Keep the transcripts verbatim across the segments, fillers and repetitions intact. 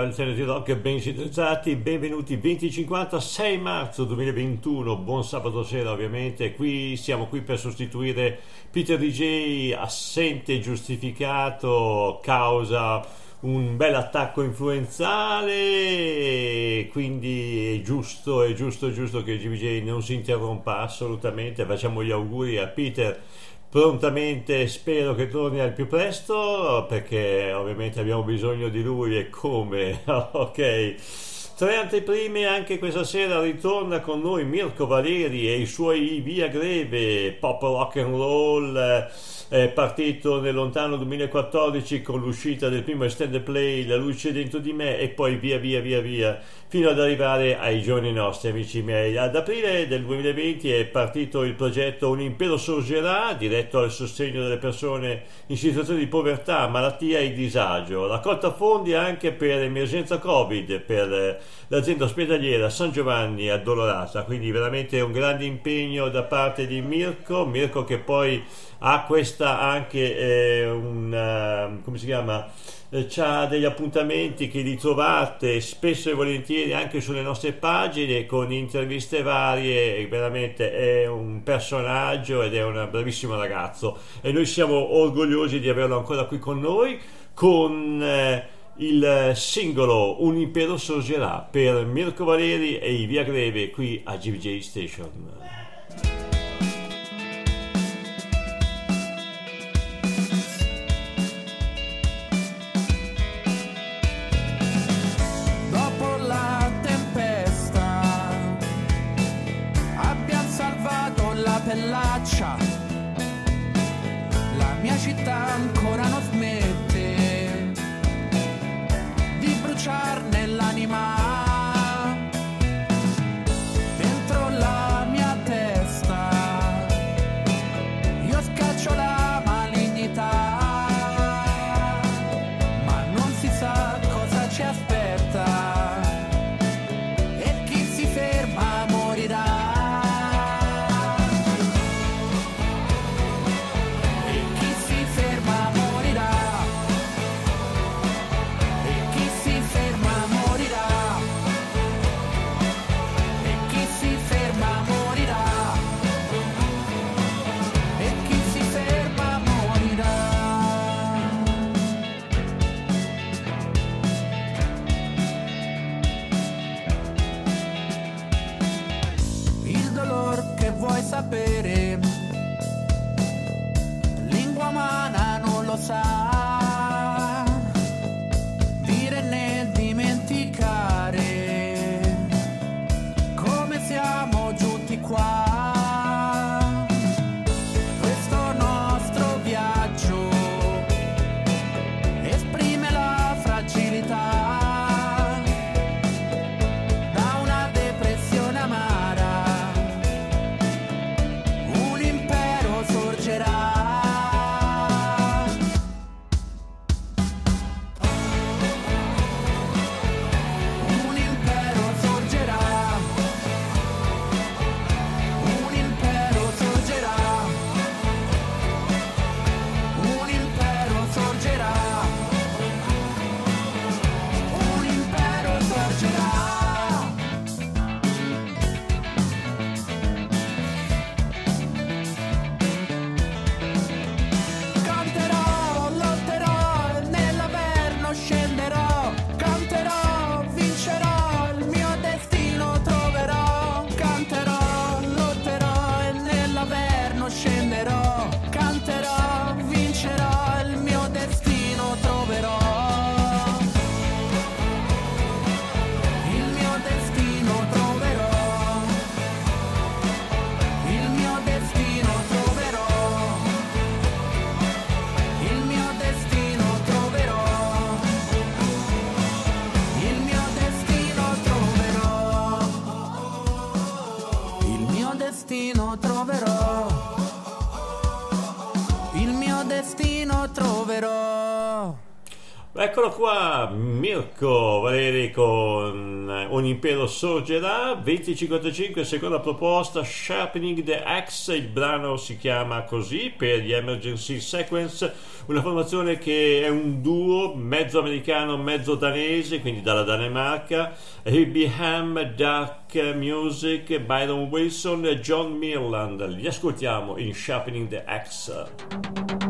Alternative Rock, ben sintonizzati, benvenuti. Venticinquanta, sei marzo duemilaventuno, buon sabato sera ovviamente. Qui siamo qui per sostituire Peter D J, assente giustificato causa un bel attacco influenzale, quindi è giusto, è giusto, è giusto che il G B J non si interrompa assolutamente. Facciamo gli auguri a Peter prontamente, spero che torni al più presto, perché ovviamente abbiamo bisogno di lui e come. Ok, tre anteprime anche questa sera. Ritorna con noi Mirko Valeri e i suoi Via Greve, pop rock and roll. È partito nel lontano duemilaquattordici con l'uscita del primo extended play La luce dentro di me, e poi via via via via fino ad arrivare ai giorni nostri, amici miei. Ad aprile del duemilaventi è partito il progetto Un impero sorgerà, diretto al sostegno delle persone in situazioni di povertà, malattia e disagio. Raccolta fondi anche per emergenza Covid per l'azienda ospedaliera San Giovanni Addolorata, quindi veramente un grande impegno da parte di Mirko. Mirko che poi ha questa anche eh, un come si chiama eh, c'ha degli appuntamenti che li trovate spesso e volentieri anche sulle nostre pagine con interviste varie, e veramente è un personaggio ed è un bravissimo ragazzo, e noi siamo orgogliosi di averlo ancora qui con noi con eh, il singolo Un impero sorgerà per Mirko Valeri e i Via Greve qui a G B J Station. Pellaccia, la mia città ancora non smette di bruciarne l'anima. Dentro la mia testa io scaccio la malignità, ma non si sa cosa ci aspetta e chi si ferma morirà. Morirà. Eccolo qua, Mirko Valeri con Un impero sorgerà, venti cinquantacinque, seconda proposta, Sharpening the Axe, il brano si chiama così per gli Emergency Sequence, una formazione che è un duo mezzo americano, mezzo danese, quindi dalla Danimarca, Hibby Ham, Dark Music, Byron Wilson e John Mirland. Li ascoltiamo in Sharpening the Axe.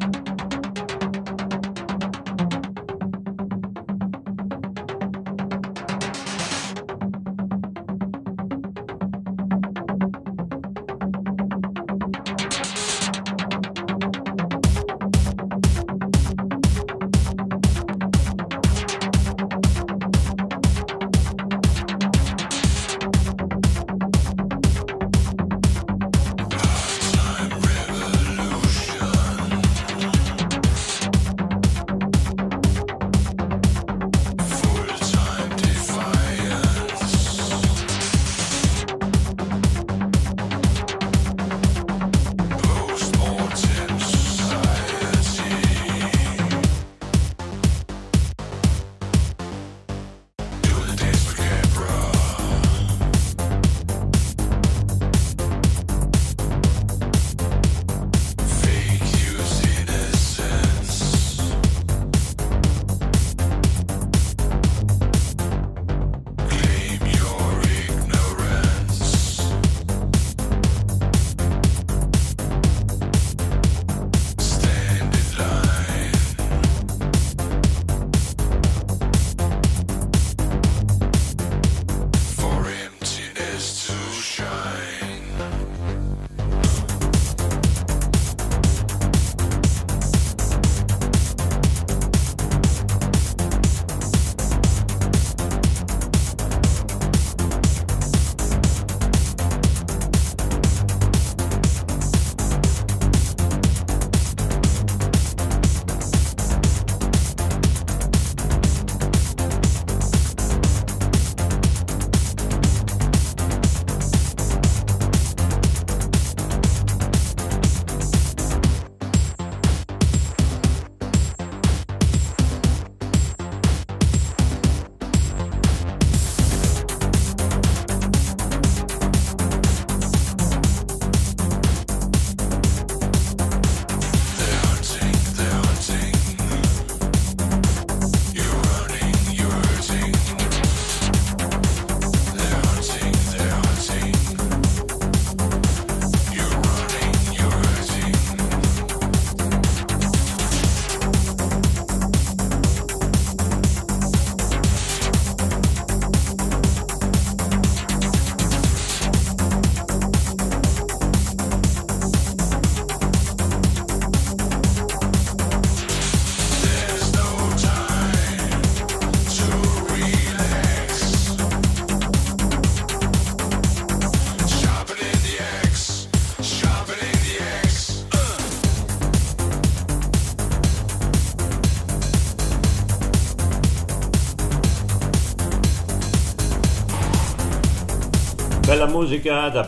Bella musica da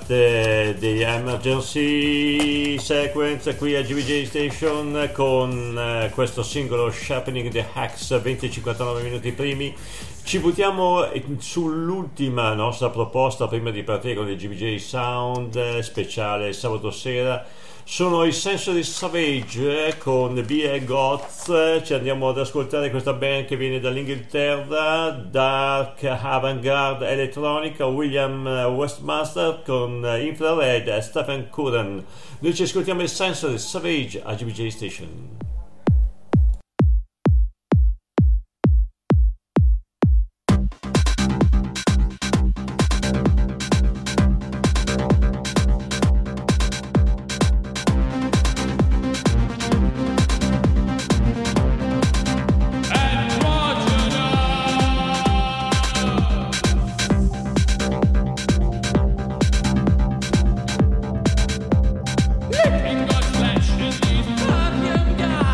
parte degli Emergency Sequence qui a G V J Station con eh, questo singolo Sharpening the Axe, venti cinquantanove minuti primi. Ci buttiamo sull'ultima nostra proposta prima di partire con il G V J Sound speciale sabato sera. Sono i Sensory Savage eh, con B E Goth. Ci andiamo ad ascoltare questa band che viene dall'Inghilterra, dark avant-garde elettronica, William Westmaster con Infrared e Stephen Curran. Noi ci ascoltiamo i Sensory Savage a G V J Station. Got flesh in these Guardian guys.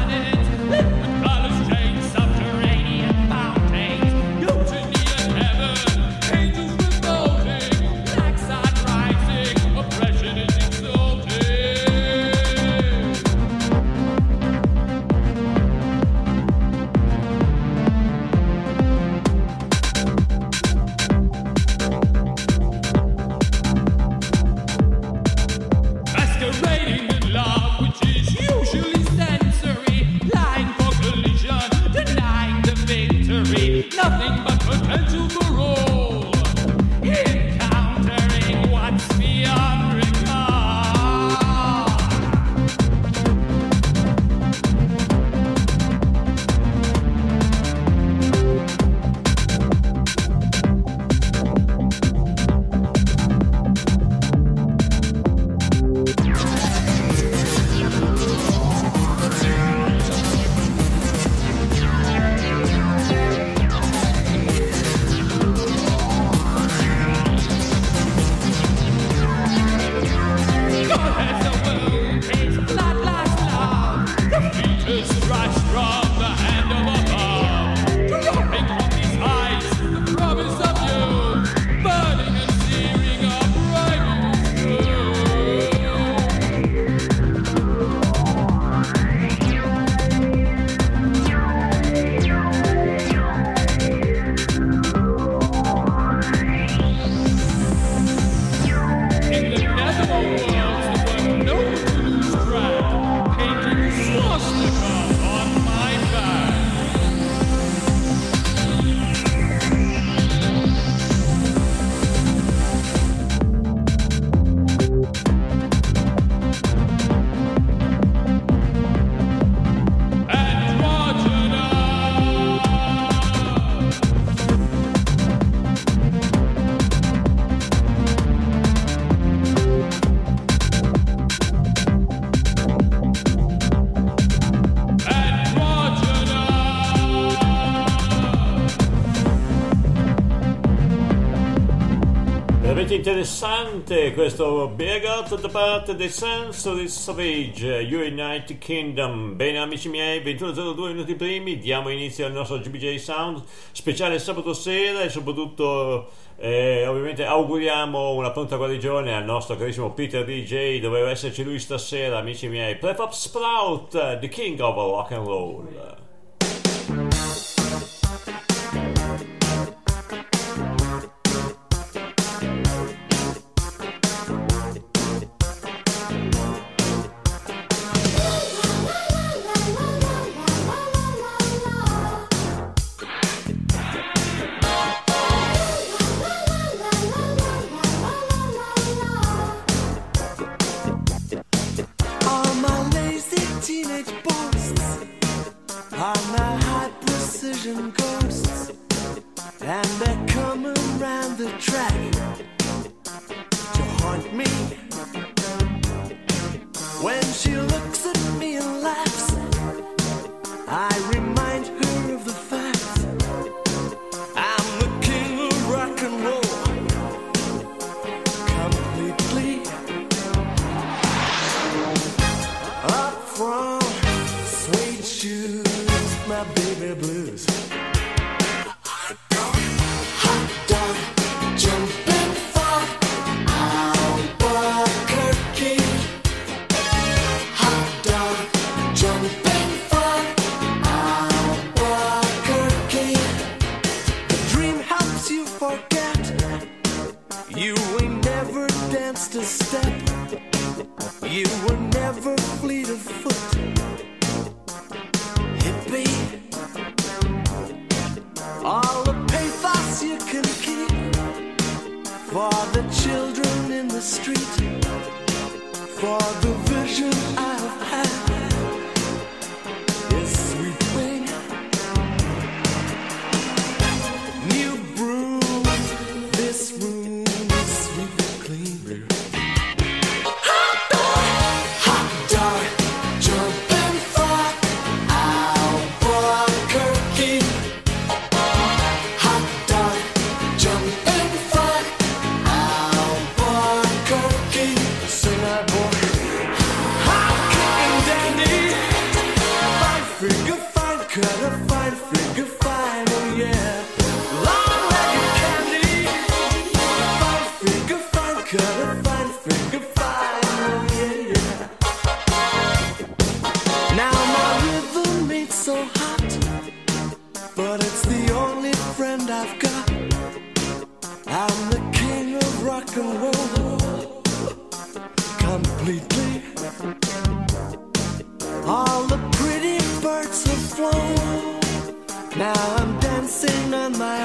potential for all, encountering what's beyond recall. Interessante questo Big Out da parte dei Sensory Savage, United Kingdom. Bene amici miei, ventuno e zero due minuti primi, diamo inizio al nostro G B J Sound speciale sabato sera e soprattutto eh, ovviamente auguriamo una pronta guarigione al nostro carissimo Peter D J. Doveva esserci lui stasera amici miei. Prefab Sprout, the king of rock and roll. Ghosts, and they're coming round the track to haunt me. When she looks at me and laughs, I remind her of the fact I'm the king of rock and roll, completely. Up from suede shoes, my baby blues. A step, you were never fleet of foot, hippie. All the pathos you can keep for the children in the street, for the vision I've had is sweeping. New broom, this room is sweeping clean. Sing that boy.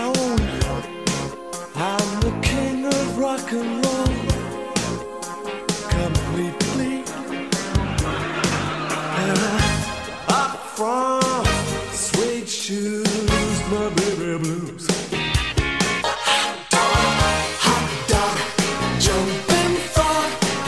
own. I'm the king of rock and roll, completely. And I'm up from suede shoes, my baby blues. Hot dog, jumping for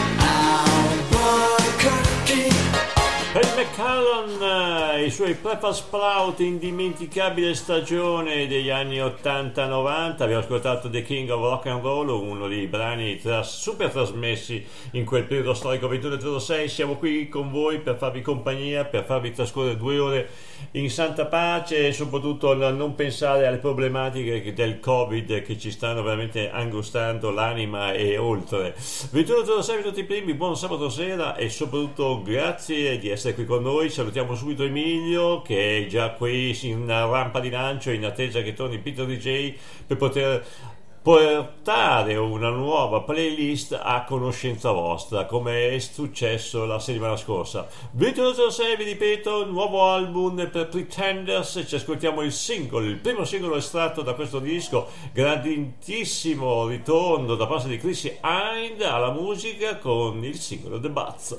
Albuquerque. Perry McCallum, eh, i suoi Pepper Sprout, indimenticabile stagione degli anni ottanta novanta. Abbiamo ascoltato The King of Rock and Roll, uno dei brani tras- super trasmessi in quel periodo storico. Ventuno e zero sei, siamo qui con voi per farvi compagnia, per farvi trascorrere due ore in santa pace e soprattutto non pensare alle problematiche del Covid che ci stanno veramente angustando l'anima e oltre. Ventuno e zero sei minuti primi, buon sabato sera e soprattutto grazie di essere qui con noi. Salutiamo subito Emilio che è già qui in rampa di lancio in attesa che torni Peter D J per poter portare una nuova playlist a conoscenza vostra, come è successo la settimana scorsa. ventuno zero sei, vi ripeto, nuovo album per Pretenders. Ci ascoltiamo il singolo, il primo singolo estratto da questo disco. Grandissimo ritorno da parte di Chrissy Hind alla musica con il singolo The Buzz.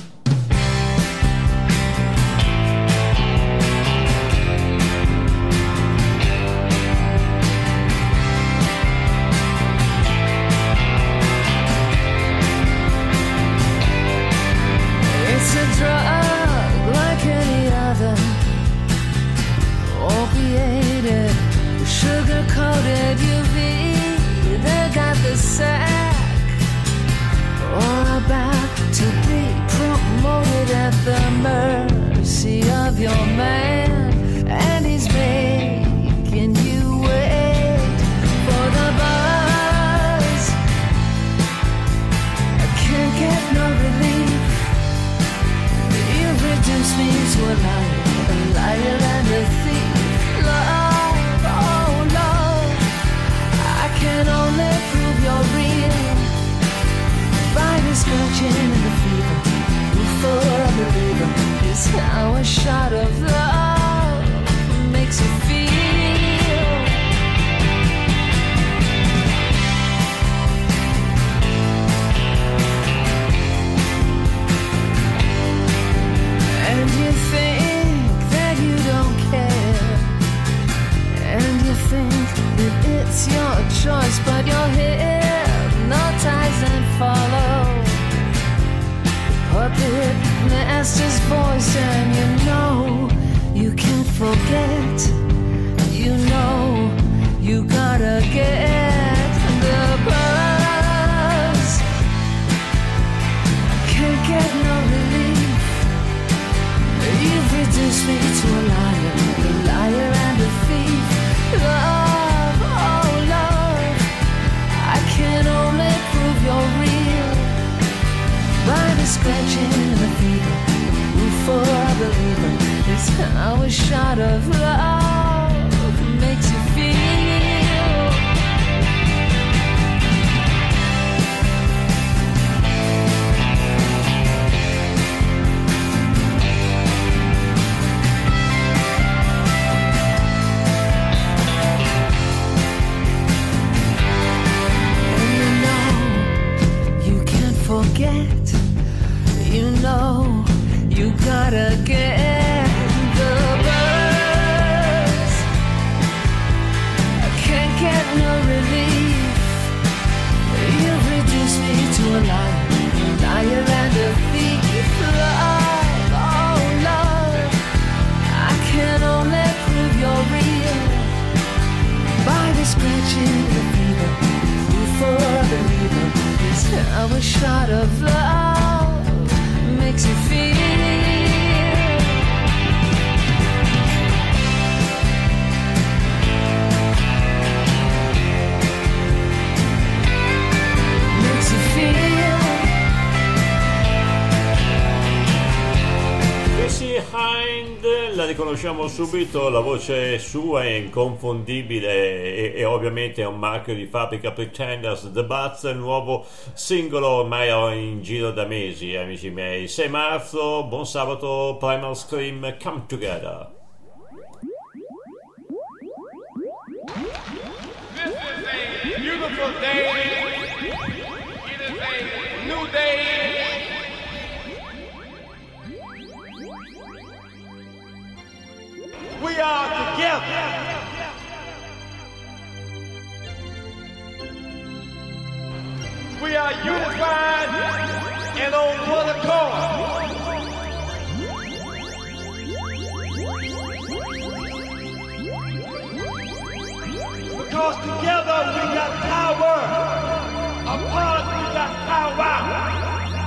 Drug like any other, opiated, sugar-coated U V. They got the sack, or about to be promoted at the mercy of your man, and he's making you wait for the buzz. I can't get no relief. Reduce me to a liar, a liar and a thief. Love, oh love, I can only prove you're real by the scratching and the fever. For a believer is how a shot of love makes you feel. And you think that you don't care, and you think that it's your choice, but you're hypnotized and follow puppet master's voice, and you know you can't forget. You know you gotta get the buzz. Can't get no relief. You've reduced me to a liar, a liar and a thief. Love, oh love, I can only prove you're real by the scratching and the fever. For a believer is how a shot of love makes you feel. Forget, you know, you gotta get the buzz. I can't get no relief. You've reduced me to a liar, a liar and a thief. Love, oh love, I can only prove you're real by the scratching the fever. For a believer is how a shot of love makes you feel. Makes you feel. Chrissy Hind, la riconosciamo subito, la voce sua è inconfondibile e, e ovviamente è un marchio di fabbrica. Pretenders, The Buzz, il nuovo singolo ormai in giro da mesi, amici miei. sei marzo, buon sabato, Primal Scream, Come Together. beautiful day. It is a new day. We are together. We are unified and on one accord. Because together we got power. Apart we got power.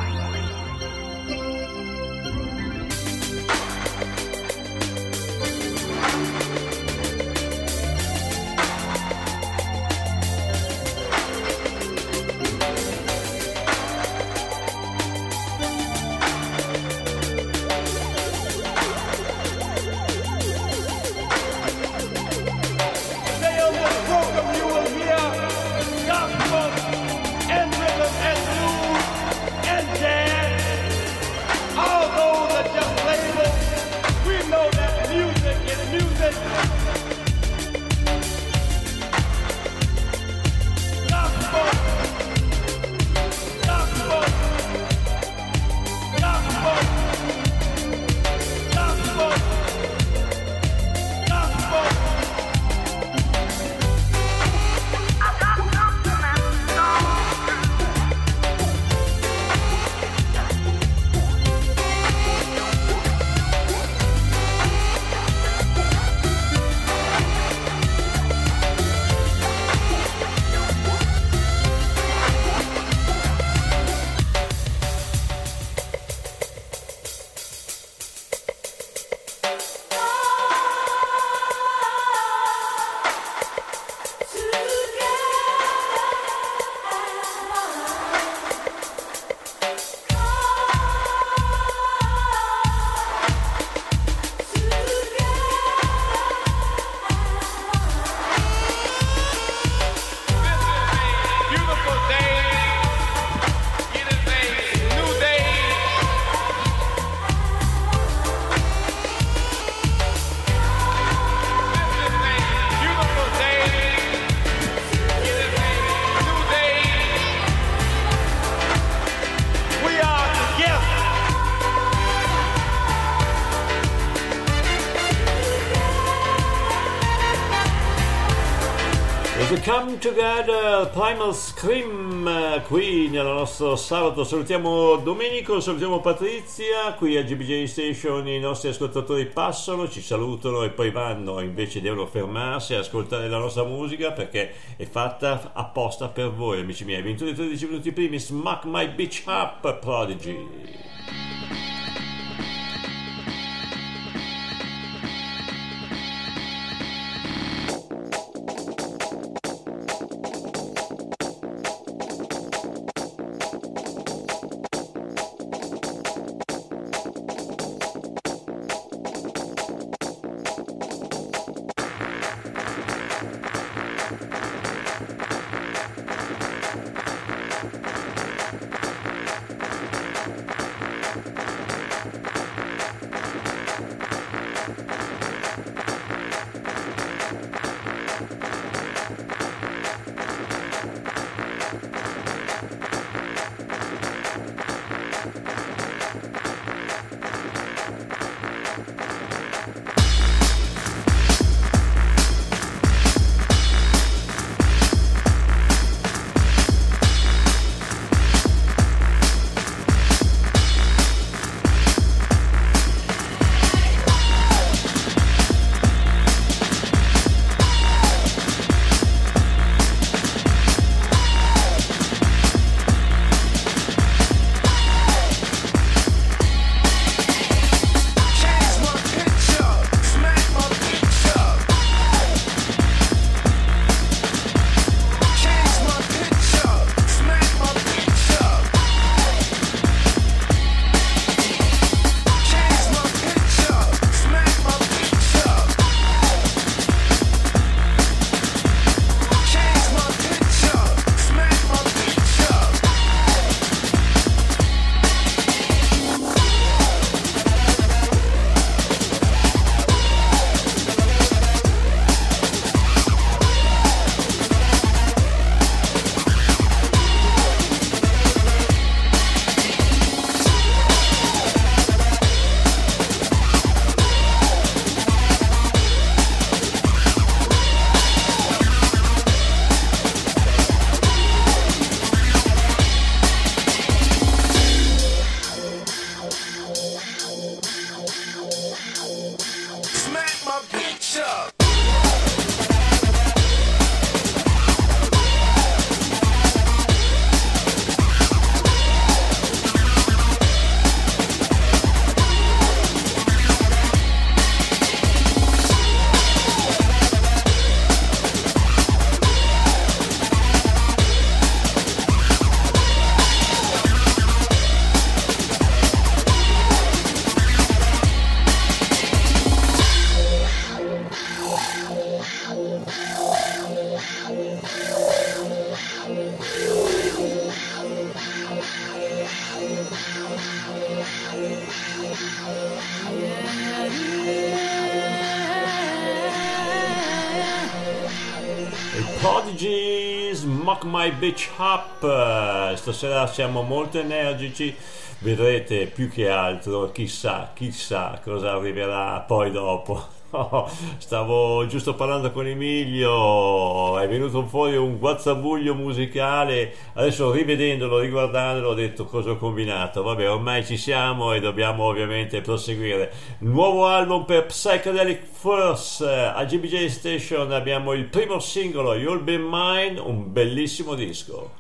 Come Together, Primal Scream, qui nel nostro sabato. Salutiamo Domenico, salutiamo Patrizia, qui a G B J Station i nostri ascoltatori passano, ci salutano e poi vanno, invece devono fermarsi a ascoltare la nostra musica perché è fatta apposta per voi, amici miei. ventuno e tredici minuti primi, Smack My Bitch Up, Prodigy. Prodigy, Smoke My Bitch Up. Stasera siamo molto energici, vedrete più che altro, chissà, chissà cosa arriverà poi dopo. Oh, stavo giusto parlando con Emilio, è venuto fuori un guazzabuglio musicale, adesso rivedendolo, riguardandolo ho detto cosa ho combinato. Vabbè, ormai ci siamo e dobbiamo ovviamente proseguire. Nuovo album per Psychedelic Furs, a G B J Station abbiamo il primo singolo, You'll Be Mine, un bellissimo disco.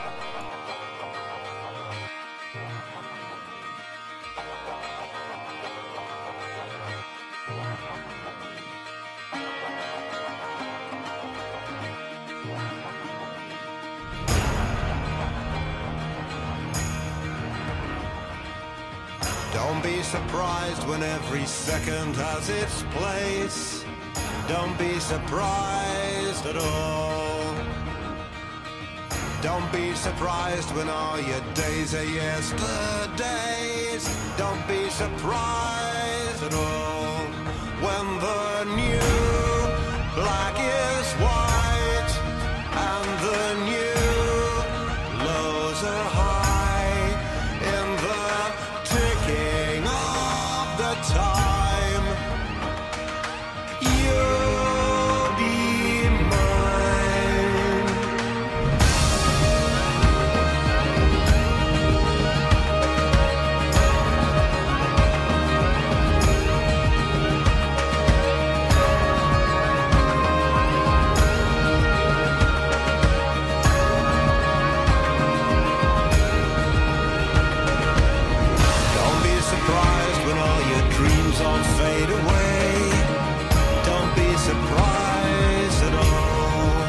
Don't be surprised when every second has its place. Don't be surprised at all. Don't be surprised when all your days are yesterdays. Don't be surprised at all when the new black is white and the new lows are high in the ticking of the time. You'll be mine. Don't be surprised when all your dreams all fade away. Don't be surprised at all.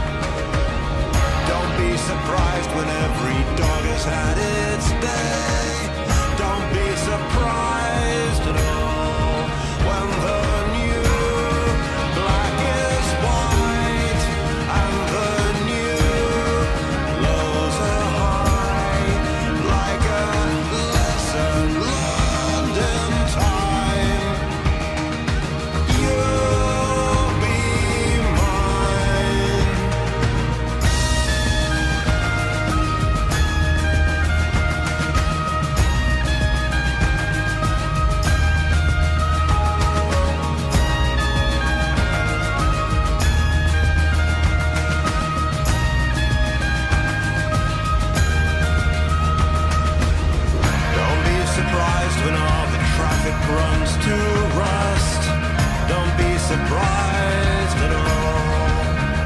Don't be surprised when every dog has had its day. Don't be surprised at all when the new black is white and the new lows are high, like a lesson learned in time. You'll be mine. Don't be surprised when all the traffic runs to rust. Don't be surprised at all.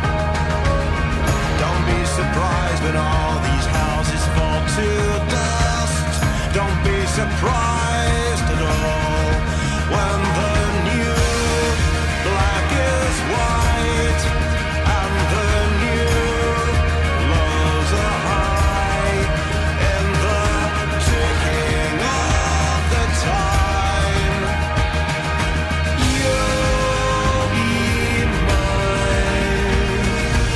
Don't be surprised when all these houses fall to dust. Don't be surprised at all when the new black is white and the new lows are high in the ticking of the time. You'll be mine.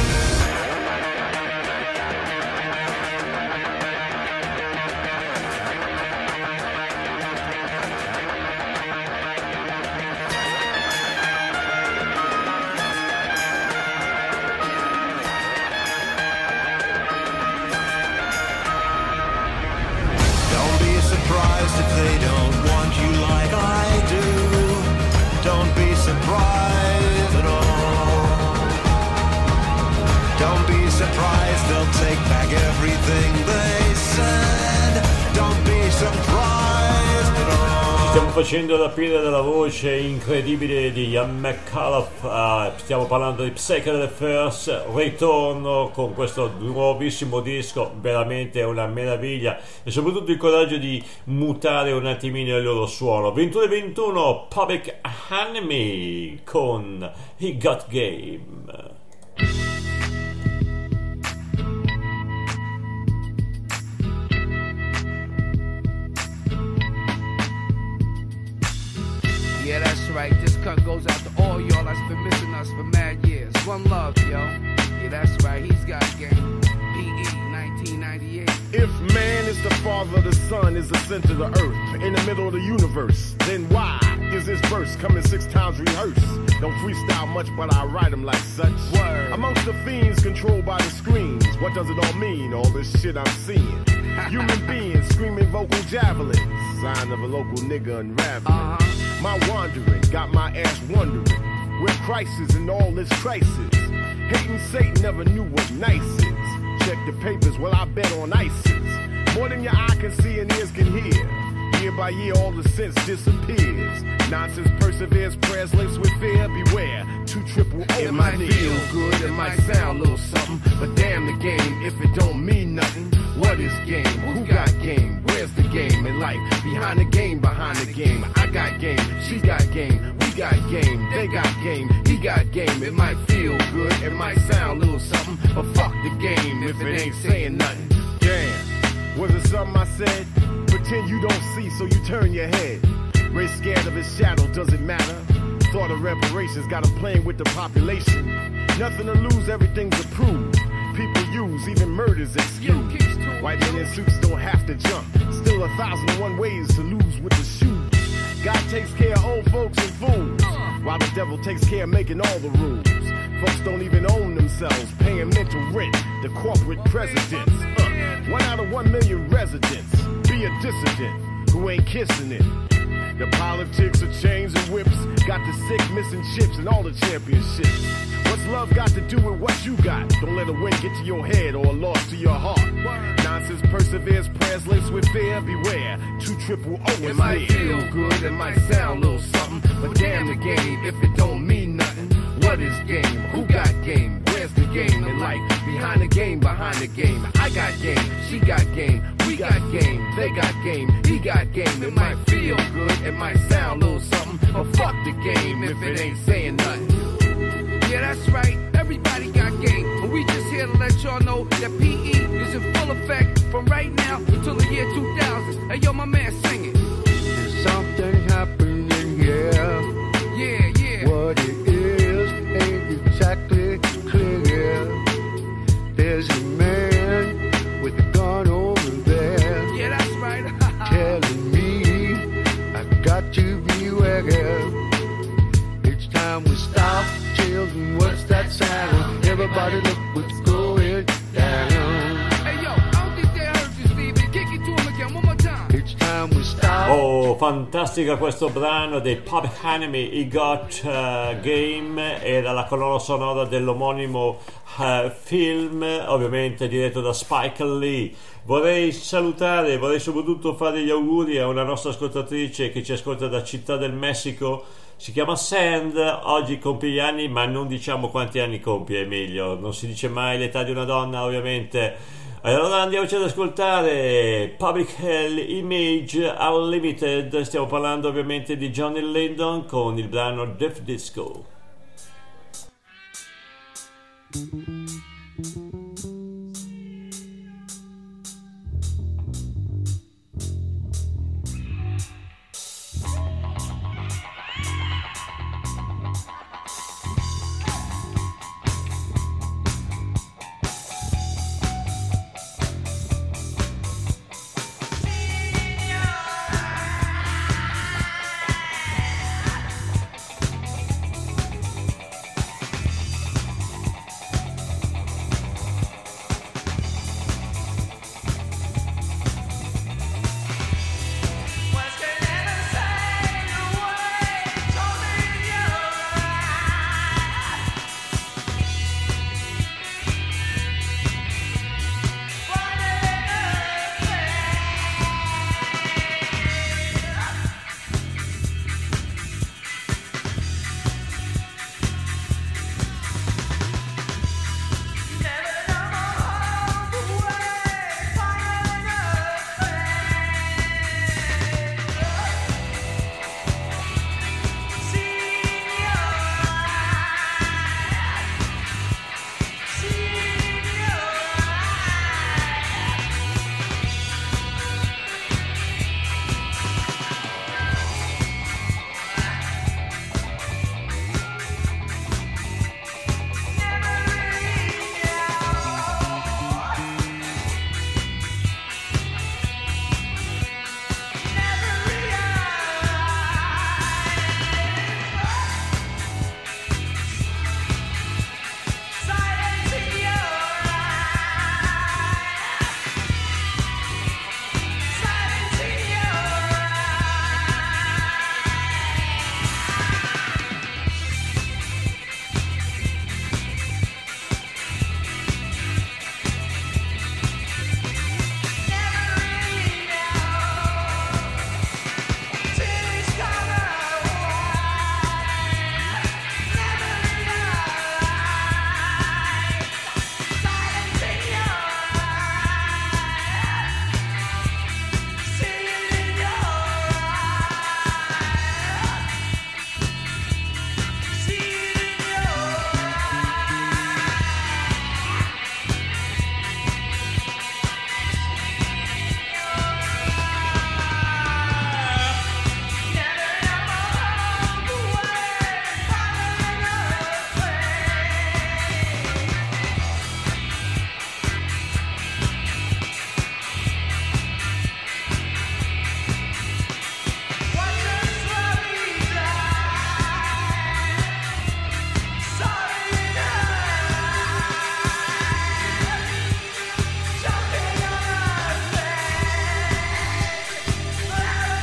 Don't be surprised if they don't want you like I do. Don't be surprised at all. Don't be surprised they'll take back everything they said. Don't be surprised at all. Stiamo facendo rapire della voce incredibile di Ian McAuliffe, ah, stiamo parlando di Psychedelic Furs, ritorno con questo nuovissimo disco, veramente una meraviglia e soprattutto il coraggio di mutare un attimino il loro suono. ventuno e ventuno, Public Enemy con He Got Game. Yeah, that's right. This cut goes out to all y'all that's been missing us for mad years. One love, yo. Yeah, that's right. He's got game. P E nineteen ninety-eight. If man is the father, the sun is the center of the earth, in the middle of the universe. Then why is this verse coming six times rehearsed? Don't freestyle much, but I write them like such. Word. Amongst the fiends controlled by the screens, what does it all mean, all this shit I'm seeing? Human beings screaming vocal javelins, sign of a local nigga unraveling. Uh-huh. My wandering got my ass wondering, where Christ is in all this crisis. Hating Satan never knew what nice is. Check the papers, well I bet on ISIS. More than your eye can see and ears can hear. Year by year all the sense disappears. Nonsense perseveres, prayers laced with fear. Beware, two triple O. It might feel good, it might sound a little something, but damn the game if it don't mean nothing. What is game? Who got game? Where's the game in life? Behind the game, behind the game. I got game, she got game, we got game, they got game, he got game. It might feel good, it might sound a little something, but fuck the game if it ain't saying nothing. Damn, was it something I said? Pretend you don't see, so you turn your head. Race scared of his shadow, does it matter? Thought of reparations, got him playing with the population. Nothing to lose, everything's approved. People use, even murders excuse. White men in suits don't have to jump. Still a thousand and one ways to lose with the shoes. God takes care of old folks and fools, while the devil takes care of making all the rules. Folks don't even own themselves, paying mental rent to corporate presidents. Uh, one out of one million residents. Be a dissident who ain't kissing it. The politics of chains and whips got the sick missing chips and all the championships. What's love got to do with what you got? Don't let a win get to your head or a loss to your heart. Nonsense perseveres, prayers laced with fear. Beware, two triple O is It might feel good, it might sound a little something, but damn the game if it don't mean nothing. What is game? Who got game? Where's the game in life? Behind the game, behind the game. I got game, she got game, we got game, they got game, he got game. It might feel good, it might sound a little something, but fuck the game if it ain't saying nothing. Yeah, that's right, everybody got game, but we just here to let y'all know that P E is in full effect from right now until the year two thousand. Hey, yo, my man, sing it. There's something happening here. Yeah, yeah. What it is ain't exactly clear. There's a man with a gun over there. Yeah, that's right. Telling me I got to beware. It's time we stop. Children, what's that sound? Everybody look what's going down. Hey yo, I don't think they heard you, Stevie. Kick it to him again, one more time. It's time we stop. Oh, fantastica questo brano dei Public Enemy, He Got uh, Game, era la colonna sonora dell'omonimo uh, film, ovviamente diretto da Spike Lee. Vorrei salutare, vorrei soprattutto fare gli auguri a una nostra ascoltatrice che ci ascolta da Città del Messico. Si chiama Sand, oggi compie gli anni, ma non diciamo quanti anni compie, Emilio, non si dice mai l'età di una donna, ovviamente. Allora andiamoci ad ascoltare Public Image Unlimited, stiamo parlando ovviamente di Johnny Lydon con il brano Death Disco.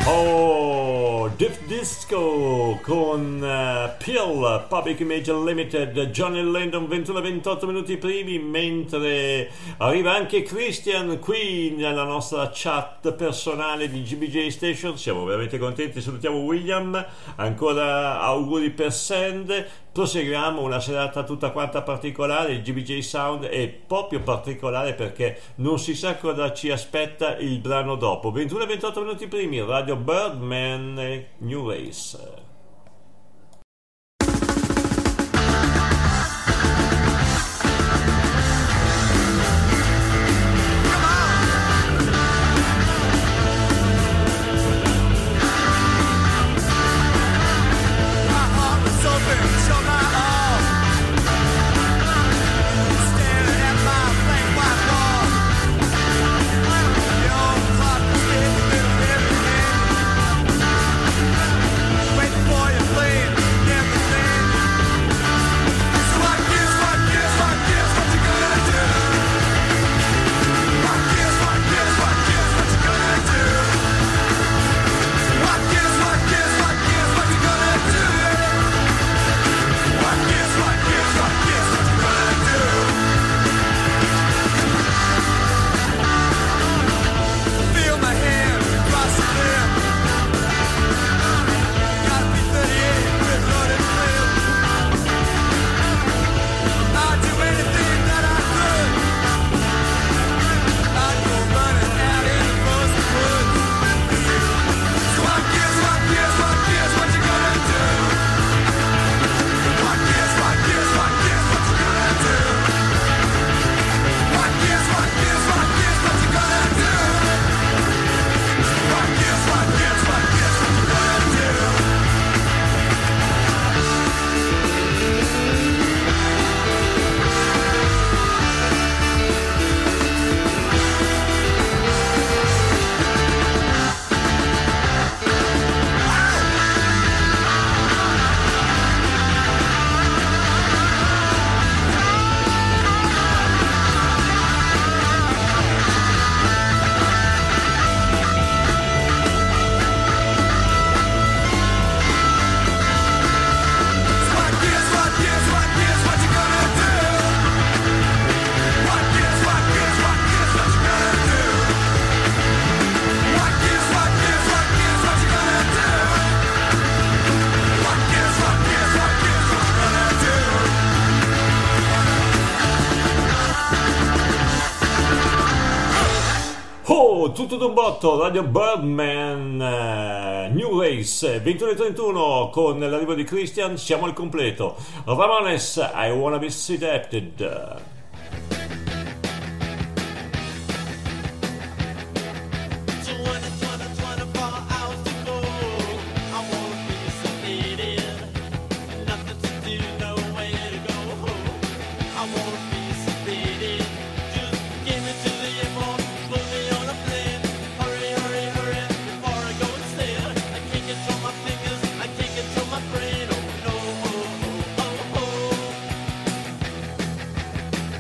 Oh, Deep Disco con uh, Peel, Public Image Limited, Johnny Landon, ventuno ventotto minuti primi, mentre arriva anche Christian qui nella nostra chat personale di G B J Station. Siamo veramente contenti, salutiamo William, ancora auguri per Sand. Proseguiamo una serata tutta quanta particolare. Il G B J Sound è proprio particolare perché non si sa cosa ci aspetta il brano dopo. ventuno e ventotto minuti primi, Radio Birdman, New Race. Tutto d'un botto, Radio Birdman, uh, New Race, ventuno e trentuno con l'arrivo di Christian, siamo al completo. Ramones, I Wanna Be Sedated. Oh, oh, oh, oh.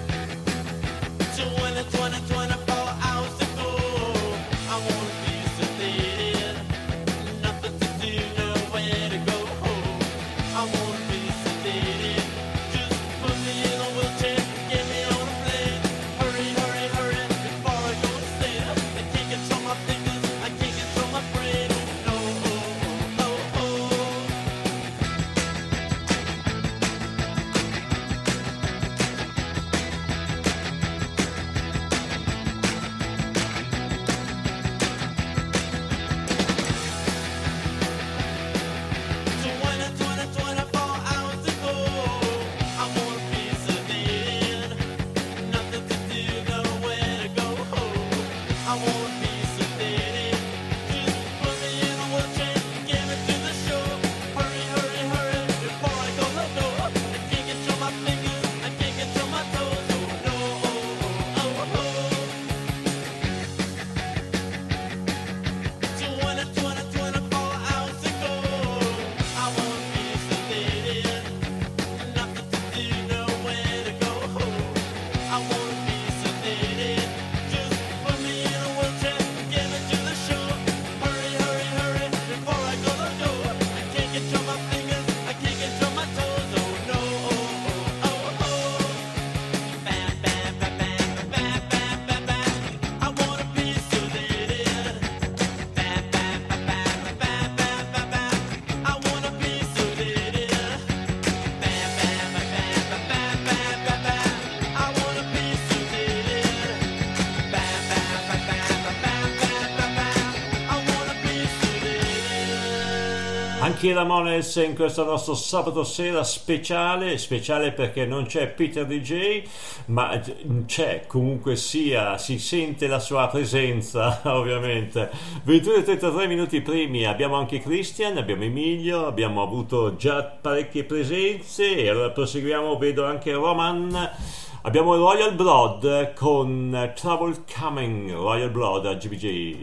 Anche i Ramones in questo nostro sabato sera speciale, speciale perché non c'è Peter D J, ma c'è comunque sia, si sente la sua presenza ovviamente. ventuno e trentatré minuti primi, abbiamo anche Christian, abbiamo Emilio, abbiamo avuto già parecchie presenze e allora proseguiamo, vedo anche Roman. Abbiamo Royal Blood con Trouble Coming, Royal Blood a G B J.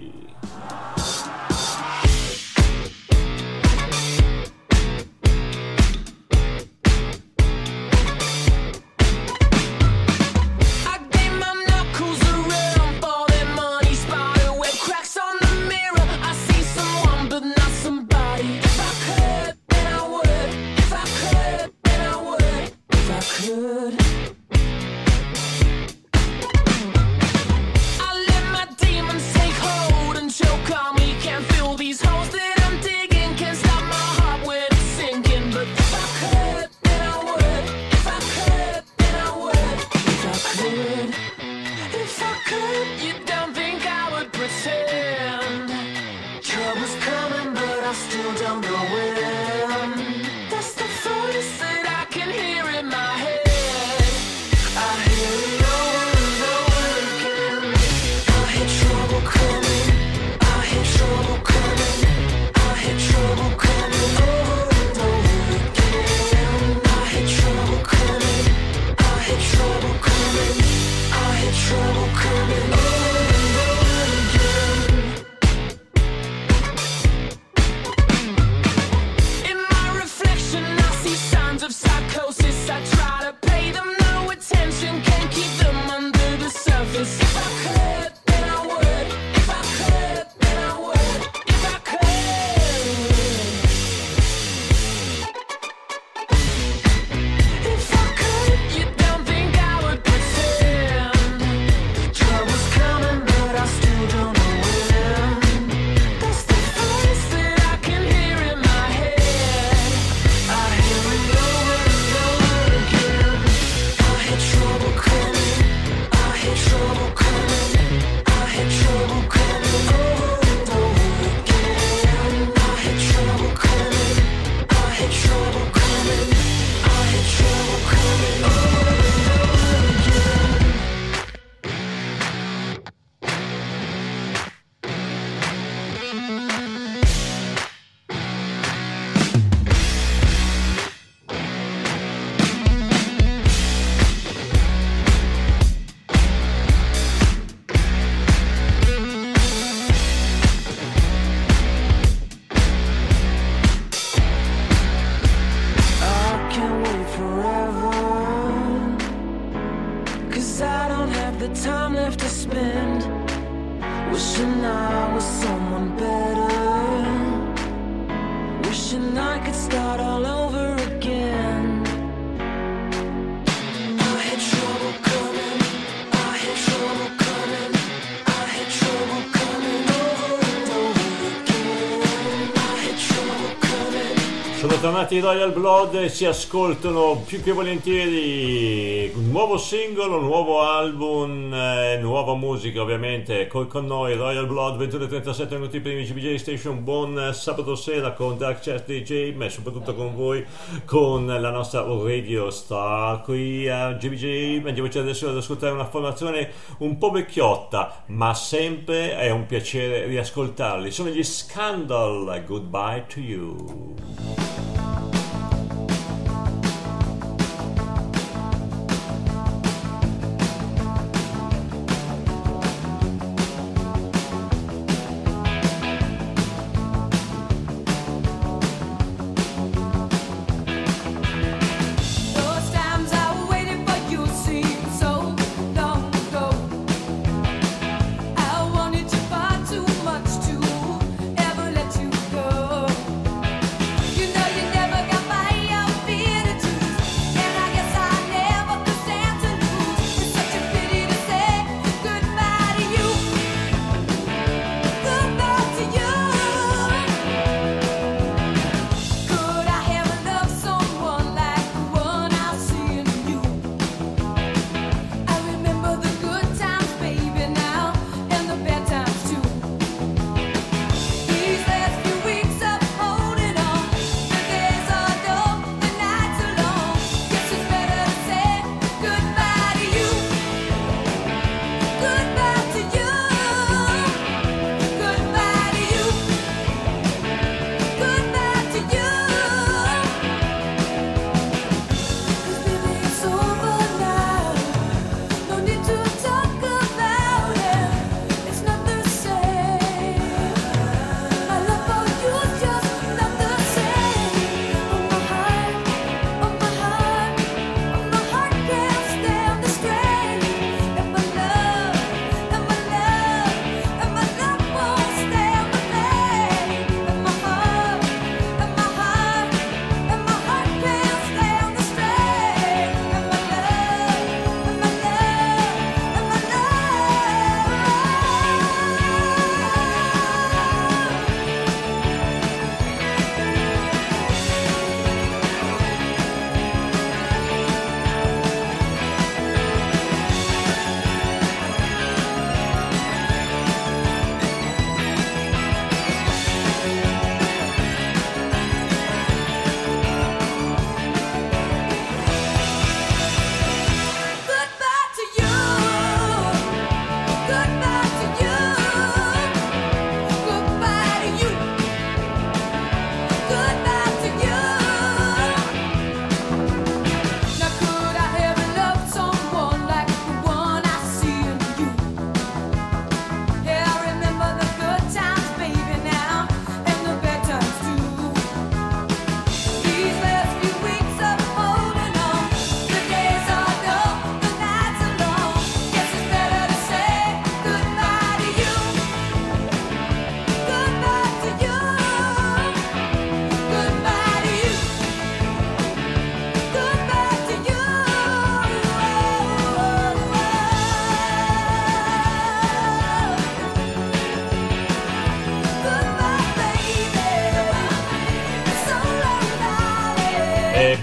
Tornati Royal Blood e si ascoltano più che volentieri un nuovo singolo, un nuovo album, eh, nuova musica ovviamente con, con noi Royal Blood. Ventuno e trentasette minuti primi, G B J Station. Buon sabato sera con Dark Chat D J, ma soprattutto con voi, con la nostra Radio Star qui a G B J. Andiamoci adesso ad ascoltare una formazione un po' vecchiotta, ma sempre è un piacere riascoltarli. Sono gli Scandal, Goodbye to You. You know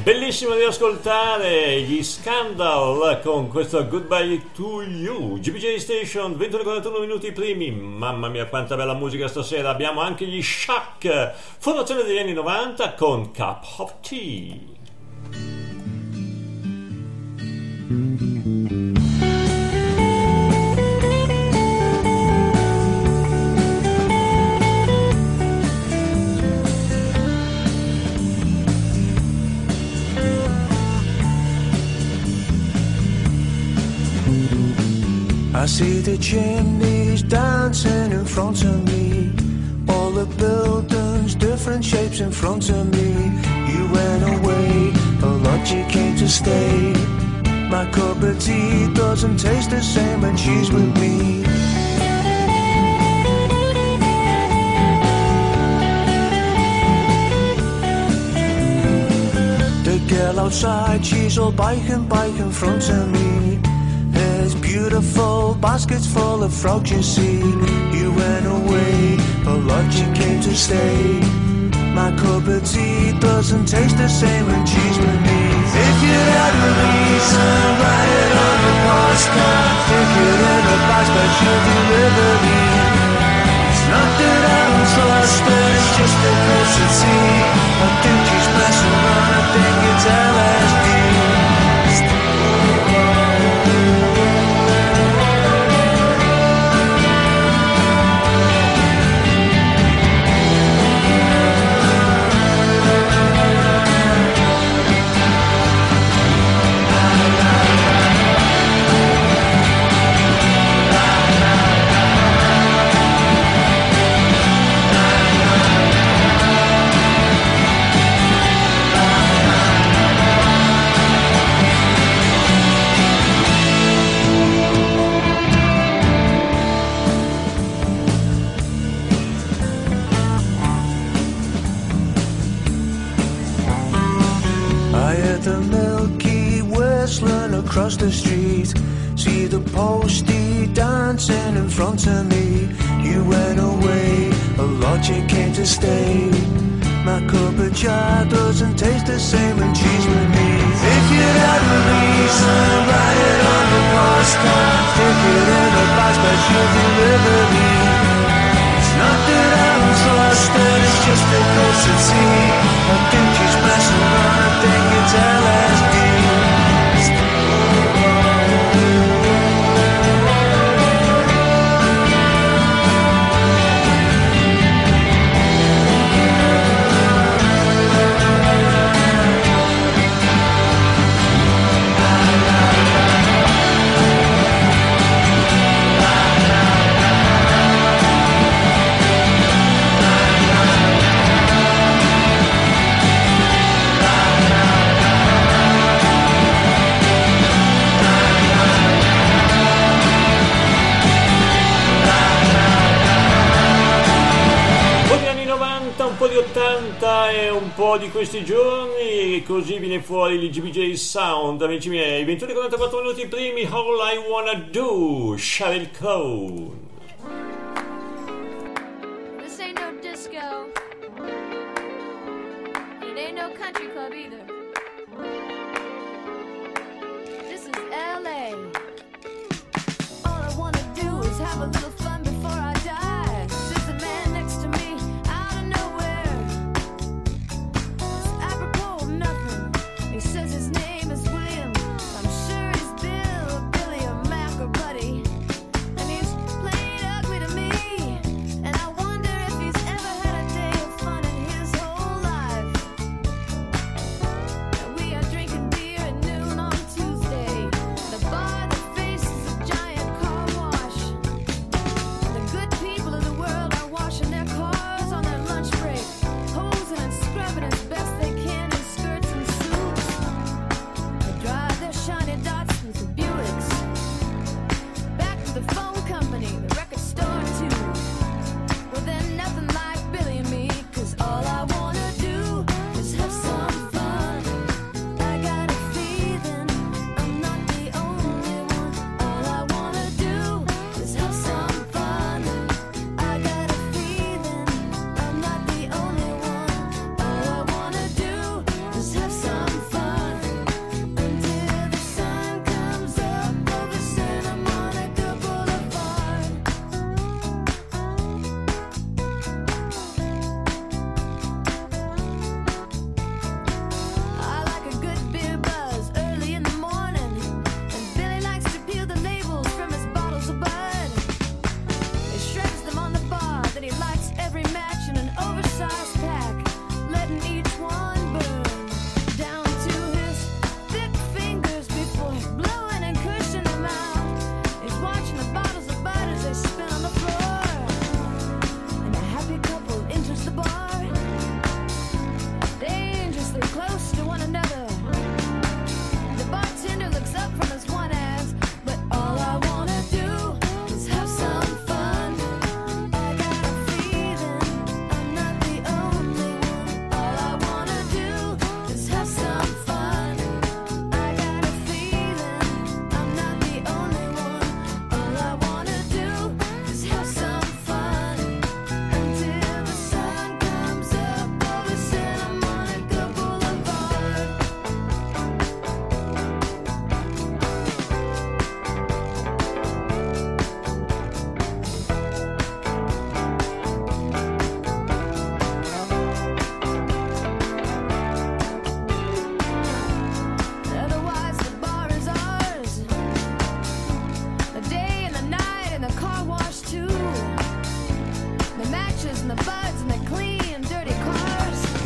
Bellissimo di ascoltare gli Scandal con questo Goodbye to You. G B J Station, ventuno e quarantuno minuti primi. Mamma mia quanta bella musica stasera. Abbiamo anche gli Shack, formazione degli anni novanta con Cup of Tea. I see the chimneys dancing in front of me, all the buildings, different shapes in front of me. You went away, but logic came to stay. My cup of tea doesn't taste the same when she's with me. The girl outside, she's all biking, bike in front of me. There's beautiful baskets full of frogs, you see. You went away, but logic came to stay. My cup of tea doesn't taste the same when she's with me. If you had a reason, write it on the postcard. Stick it in a box, but she'll deliver me. It's not that I'm flustered, it's just a curiosity. I think she's messing around, I think it's L S D. The Milky whistling across the street. See the postie dancing in front of me. You went away, a logic came to stay. My cup of chai doesn't taste the same when she's with me. If you'd had a reason, write it on the postcard. Stick it in a box, but she'll deliver me. It's not that I'm flustered, it's just because it's tea. I think she's messing around, I think it's L S D. Un po' di ottanta e un po' di questi giorni, e così viene fuori il G B J Sound, amici miei. ventuno e quarantaquattro minuti primi. All I Wanna Do, Sheryl Crow. This ain't no disco. It ain't no country club either. This is L A. All I wanna do is have a little fun before I die. There's a man next to me. He says his name is William. I'm sure he's Bill or Billy or Mac or Buddy. And he's played ugly to me. And I wonder if he's ever had a day of fun in his whole life.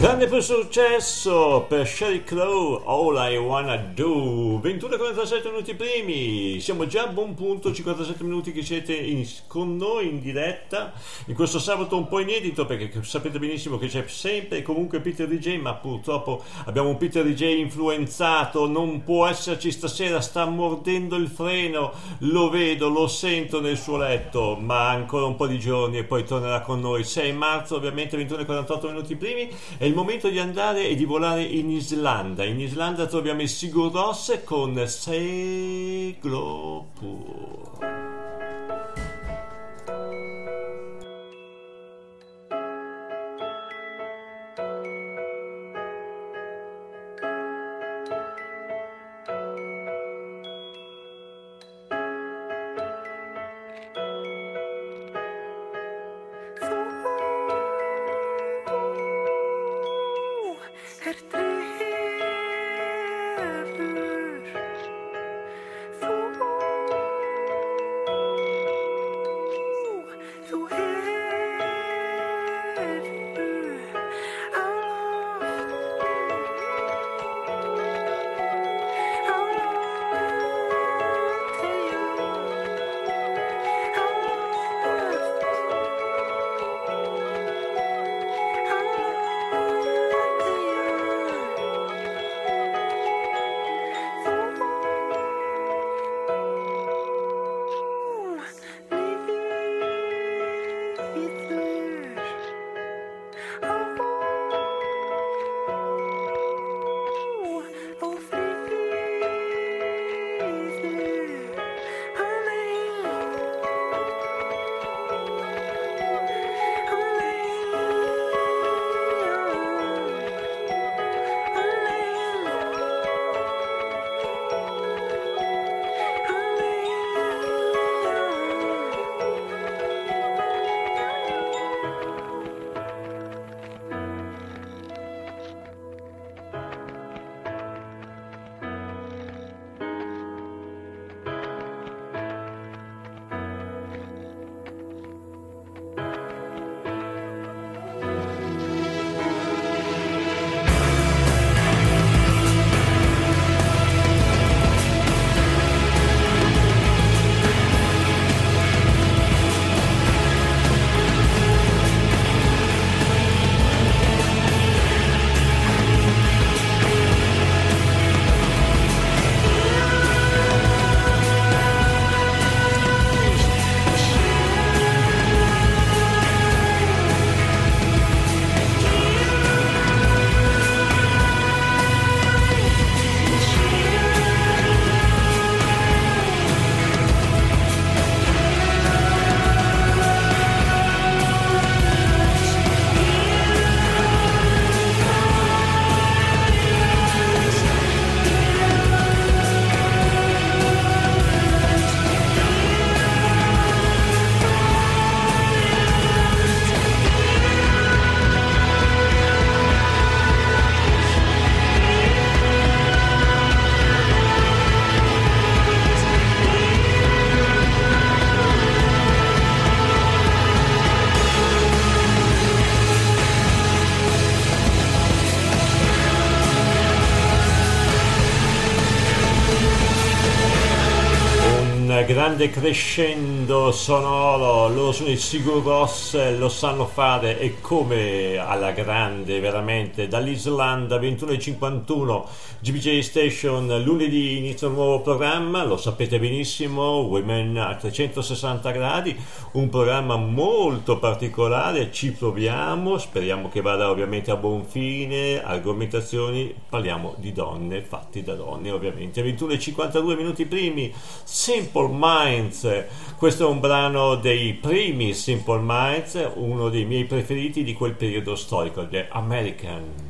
Grande per successo per Sheryl Crow, All I Wanna Do. ventuno e quarantasette minuti primi, siamo già a buon punto, cinquantasette minuti che siete in, con noi in diretta in questo sabato un po' inedito, perché sapete benissimo che c'è sempre e comunque Peter D J, ma purtroppo abbiamo un Peter D J influenzato, non può esserci stasera, sta mordendo il freno, lo vedo, lo sento nel suo letto, ma ancora un po' di giorni e poi tornerà con noi. sei marzo ovviamente, ventuno e quarantotto minuti primi, è il momento di andare e di volare in Islanda. In Islanda troviamo il Sigur Rós con Seglopur. Grande crescendo sonoro, loro sono i Sigur Rós, lo sanno fare e come alla grande veramente. Dall'Islanda ventuno e cinquantuno G B J Station, lunedì inizia un nuovo programma, lo sapete benissimo, Women a trecentosessanta gradi, un programma molto particolare, ci proviamo, speriamo che vada ovviamente a buon fine, argomentazioni, parliamo di donne, fatti da donne ovviamente. Ventuno e cinquantadue minuti primi, Simple Minds, questo è un brano dei primi Simple Minds, uno dei miei preferiti di quel periodo storico, The American.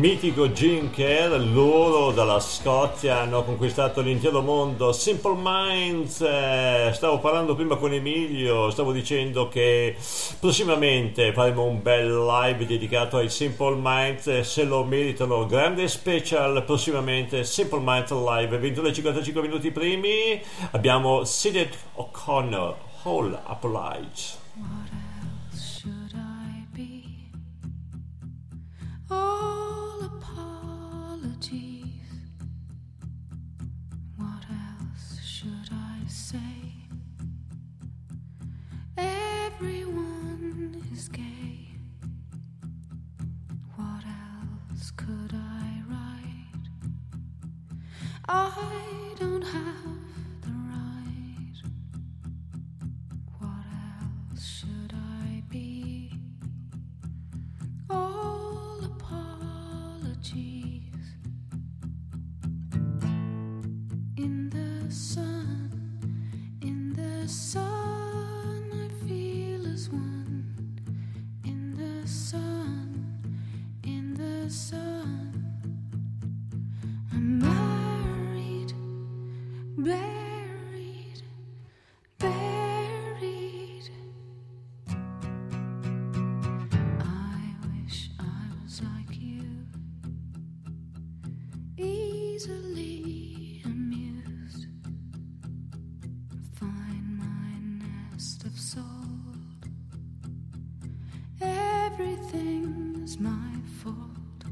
mitico Gene Kerr. Loro dalla Scozia hanno conquistato l'intero mondo. Simple Minds, eh, stavo parlando prima con Emilio, stavo dicendo che prossimamente faremo un bel live dedicato ai Simple Minds, eh, se lo meritano. Grande special prossimamente, Simple Minds live, ventuno e cinquantacinque minuti primi. Abbiamo Sinead O'Connor, All Apologies. What else should I be? All apologies. What else should I say? Everyone is gay. What else could I write? I don't have the right. What else should I be? All apologies. In the sun, in the sun, I feel as one. In the sun, in the sun, I'm married, buried, buried. I wish I was like you, easily amused. Find my nest of salt. Everything's my fault.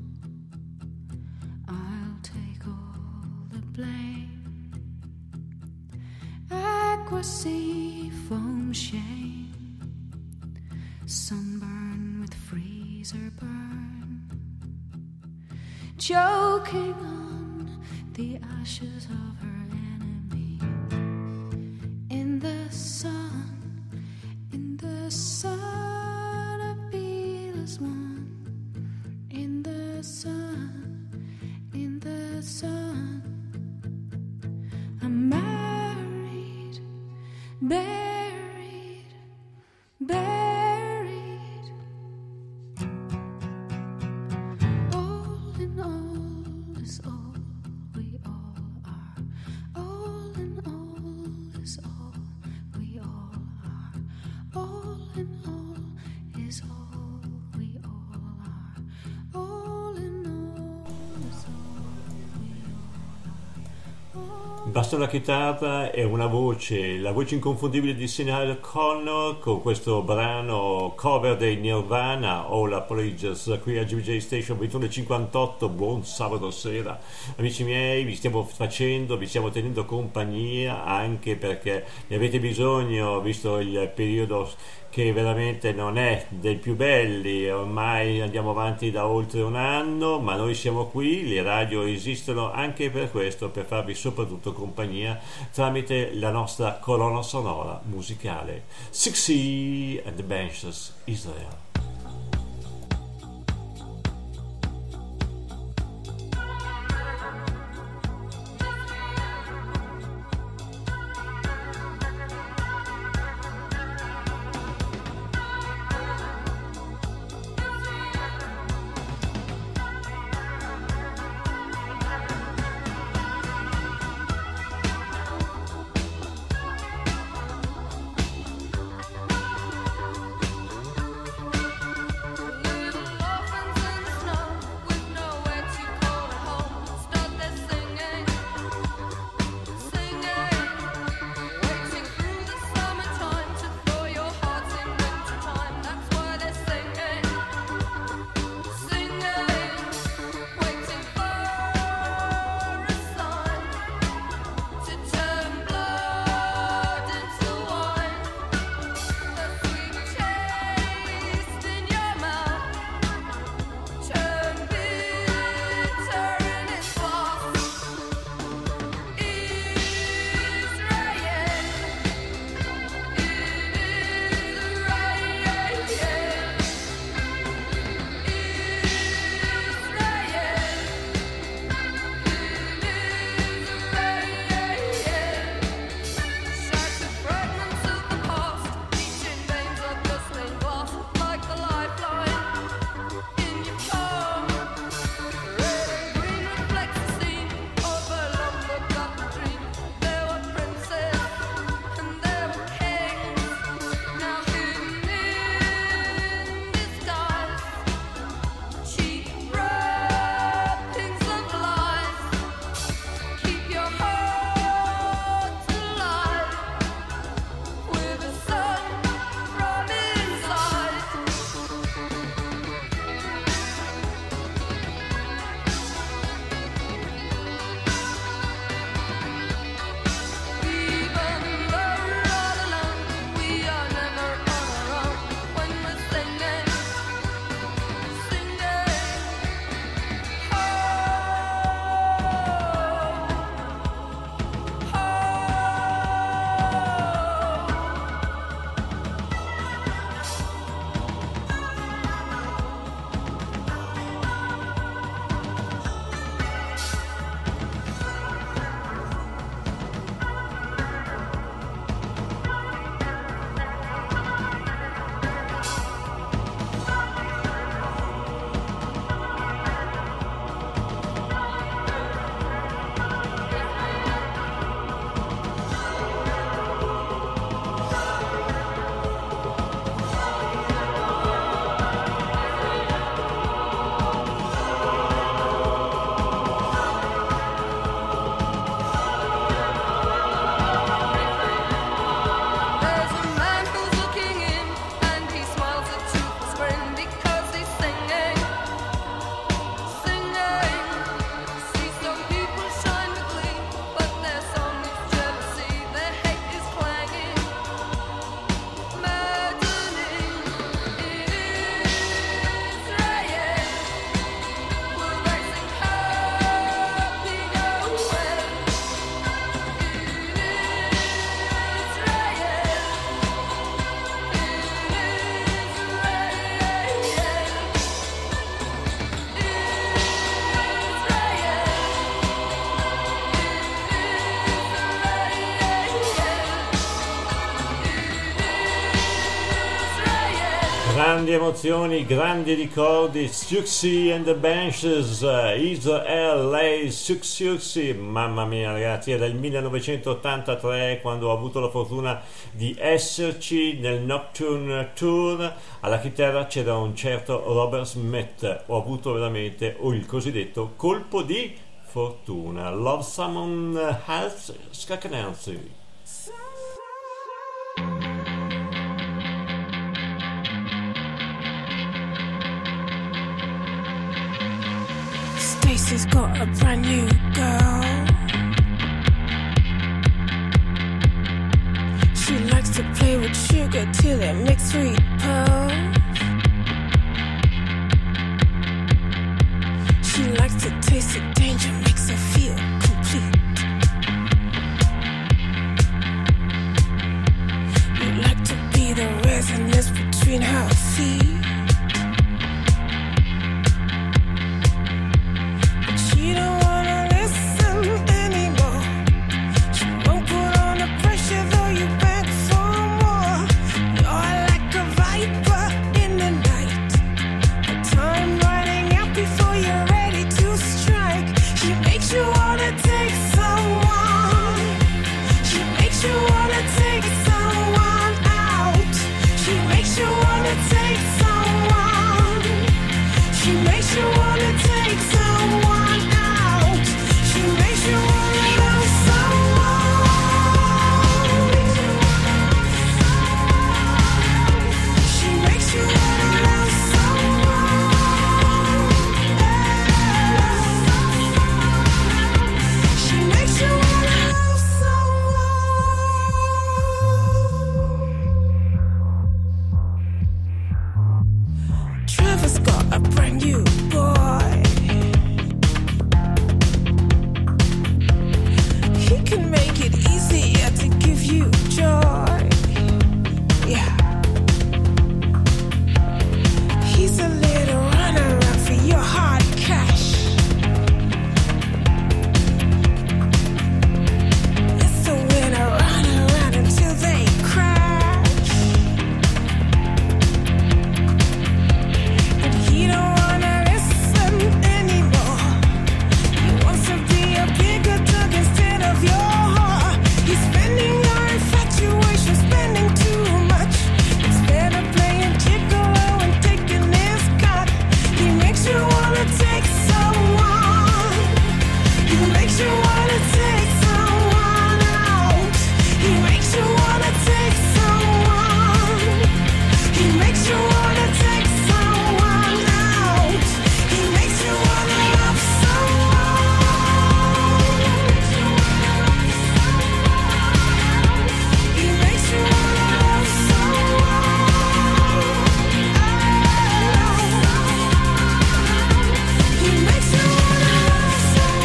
I'll take all the blame. Aqua sea foam shame. Sunburn with freezer burn. Choking on the ashes of her enemy. In the sun, in the sun, I feel as one. In the sun, in the sun, I'm married, buried, buried. All in all is all we all are. All in all is all we all are. All in all is all we all are. All in all is all we all are. Basta una chitarra e una voce, la voce inconfondibile di Sinead O'Connor con questo brano cover dei Nirvana, All Apologies, qui a G B J Station ventuno e cinquantotto. Buon sabato sera amici miei, vi stiamo facendo, vi stiamo tenendo compagnia, anche perché ne avete bisogno visto il periodo che veramente non è dei più belli. Ormai andiamo avanti da oltre un anno, ma noi siamo qui, le radio esistono anche per questo, per farvi soprattutto compagnia tramite la nostra colonna sonora musicale. Sixty and the Benches, Israel. All grandi emozioni, grandi ricordi. Siouxsie and the Banshees, Israel, lei Siouxsie, mamma mia ragazzi, era il millenovecentottantatré quando ho avuto la fortuna di esserci nel Nocturne Tour. Alla chitarra c'era un certo Robert Smith. Ho avuto veramente il cosiddetto colpo di fortuna. Love Someone Else, Scaccananzi. Stacy's got a brand new girl. She likes to play with sugar till it makes sweet pearls. She likes to taste the danger, makes her feel complete. You like to be the resonance between her feet. You don't wanna listen anymore. She won't put on the pressure though you beg for more. You're like a viper in the night, a time running out before you're ready to strike. She makes you wanna take someone. She makes you wanna take someone out. She makes you wanna take someone. She makes you wanna take someone. She makes you wanna love someone. She makes you wanna love someone. She makes you wanna love someone. Trevor's got a brand new boy. He can make it easier to give you joy. Yeah. He's a little runaround for your hard cash. It's a winner run around until they crash. But he don't wanna listen anymore. He wants to be a bigger dog instead of your heart. He's spending your infatuation, spending too much. Instead of playing gigolo and taking his cut, he makes you wanna take someone. He makes you wanna take someone out. He makes you wanna take someone. He makes you wanna take someone out. He makes you wanna love someone. He makes you wanna love someone. He makes you wanna love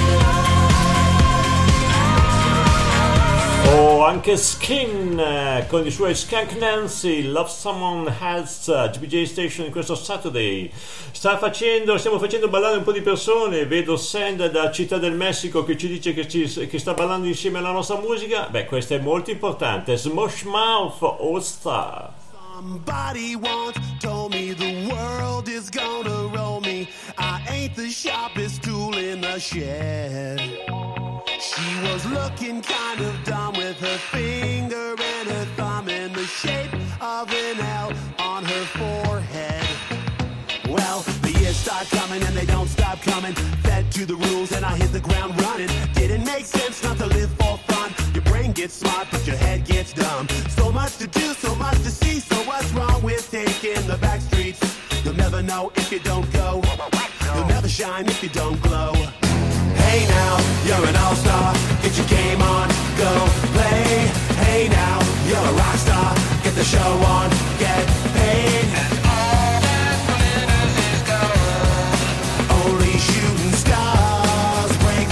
someone. O anche Skin eh, con i suoi Skunk Nancy, Love Someone Else, G B J Station in questo Saturday. Sta facendo, stiamo facendo ballare un po' di persone. Vedo Sand da Città del Messico che ci dice che, ci, che sta ballando insieme alla nostra musica. Beh, questo è molto importante. Smosh Mouth All Star. Somebody once told me the world is gonna roll me. I ain't the sharpest tool in the shed. She was looking kind of dumb with her finger and her thumb in the shape of an L on her forehead. Well, the years start coming and they don't stop coming. Fed to the rules and I hit the ground running. Didn't make sense not to live for fun. Your brain gets smart but your head gets dumb. So much to do, so much to see. So what's wrong with taking the back streets? You'll never know if you don't go. You'll never shine if you don't glow. Hey now, you're an all-star. Get your game on, go play. Hey now, you're a rock star. Get the show on, get paid. And all that glitters is gold. Only shooting stars break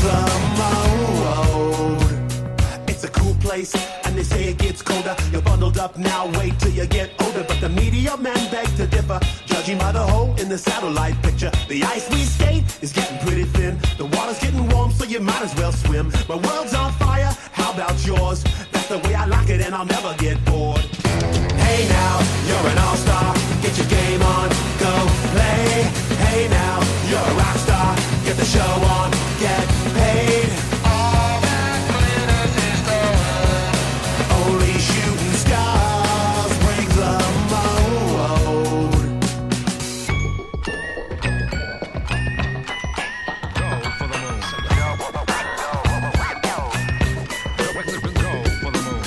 the mold. It's a cool place, and they say it gets colder. You're bundled up now, wait till you get older. But the media men beg to differ, judging by the hole in the satellite picture. The ice we skate is getting pretty thin. The water's getting warm, so you might as well swim. My world's on fire, how about yours? That's the way I like it, and I'll never get bored. Hey Hey now, you're an all-star, get your game on, go play. Hey now, you're a rock star, get the show on, get paid. All that glitters is gold. Only shooting stars break the mold. Go for the moon. Go for the moon. Go for the moon.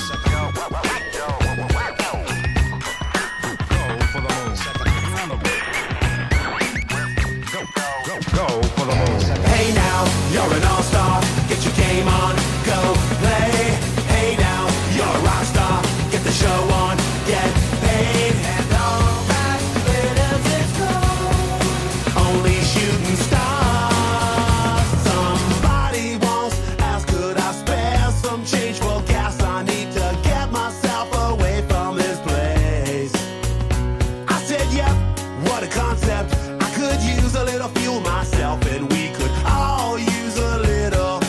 Go, go for the moon. Hey now, you're an all-star, get your game on, go play. Hey now, you're a rock star, get the show on, get paid. And all that glitters is gold. Only shooting stars. Somebody once asked, could I spare some change for gas? I need to get myself away from this place. I said, yep, what a concept. I could use a little fuel myself, and we could all use a little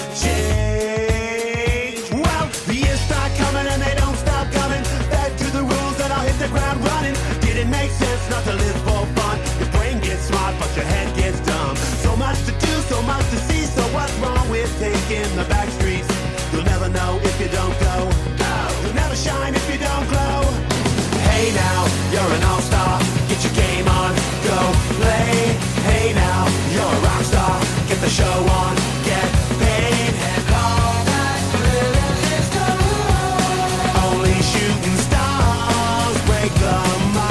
change. Well, the years start coming and they don't stop coming. Back to the rules and I'll hit the ground running. Didn't make sense not to live for fun. Your brain gets smart but your head gets dumb. So much to do, so much to see. So what's wrong with taking the back streets? You'll never know if you don't go. You'll never shine if you don't glow. Hey now, you're an all-star, get your game on, go play. Hey now, you're a rock star, get the show on, get paid. And all that glitters is gold. Only shooting stars break the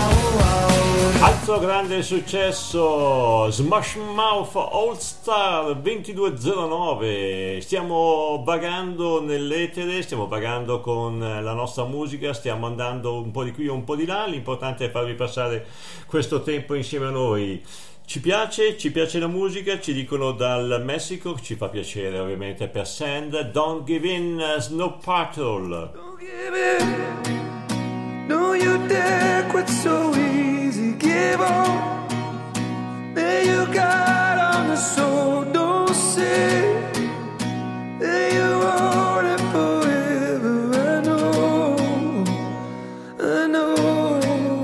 mold. Altro grande successo, Smash Mouth All Star ventidue zero nove. Stiamo vagando nell'etere, stiamo vagando con la nostra musica, stiamo andando un po' di qui e un po' di là. L'importante è farvi passare questo tempo insieme a noi. Ci piace, ci piace la musica, ci dicono dal Messico, ci fa piacere ovviamente per Sand. Don't Give In, Snow Patrol. Don't give in, no you dare quit so easy, give on. There you got on the soul, don't say that you want it forever. I know, I know.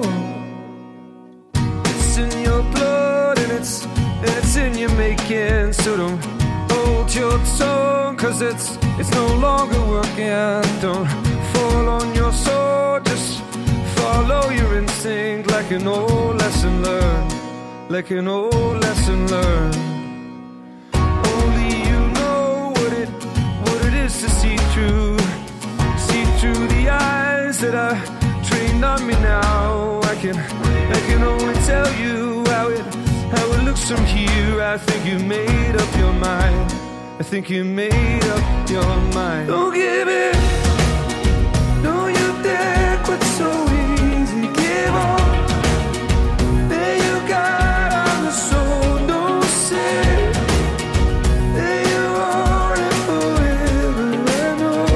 It's in your blood and it's, and it's in your making, so don't hold your tongue, cause it's, it's no longer working. Don't fall on your sword, just follow your instinct, like an old lesson learned, like an old lesson learned. Only you know what it, what it is to see through, see through the eyes that are trained on me now. I can, I can only tell you how it, how it looks from here. I think you made up your mind, I think you made up your mind. Don't give in, no you dare quit so easy, give on. There you got on the soul, don't say that you want it forever. I know,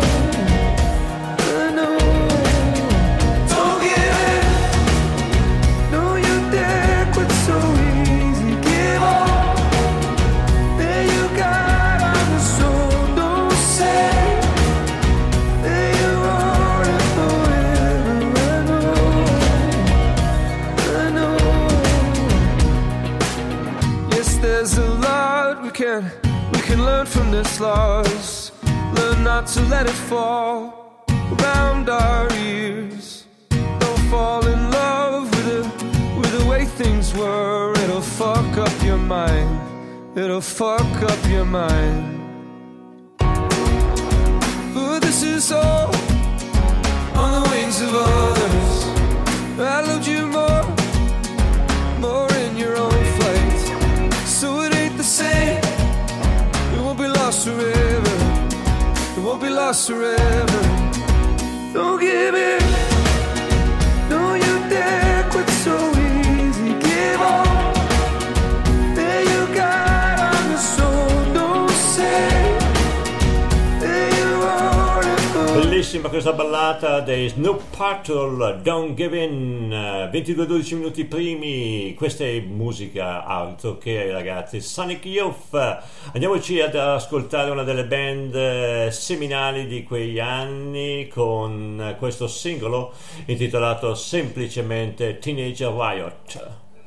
I know. Don't give in, no you dare quit so easy, give on. There you got on the soul, don't say that you want it forever. I know, I know. Yes, there's a lot we can, we can learn from this loss. Learn not to let it fall around our ears. Don't fall in love with the, with the way things were. It'll fuck up your mind, it'll fuck up your mind. But this is all on the wings of others. I loved you more, more in your own flight. So it ain't the same, it won't be lost forever, it won't be lost forever. Don't give in, no you dare quit so easy, give on. There you got on the soul, don't say that you want it for. bellissima questa ballata dei Snoop Patrol, Don't Give In, ventidue dodici minuti primi. Questa è musica altro che, ragazzi, Sonic Youth. Andiamoci ad ascoltare una delle band seminali di quegli anni con questo singolo intitolato semplicemente Teenage Riot.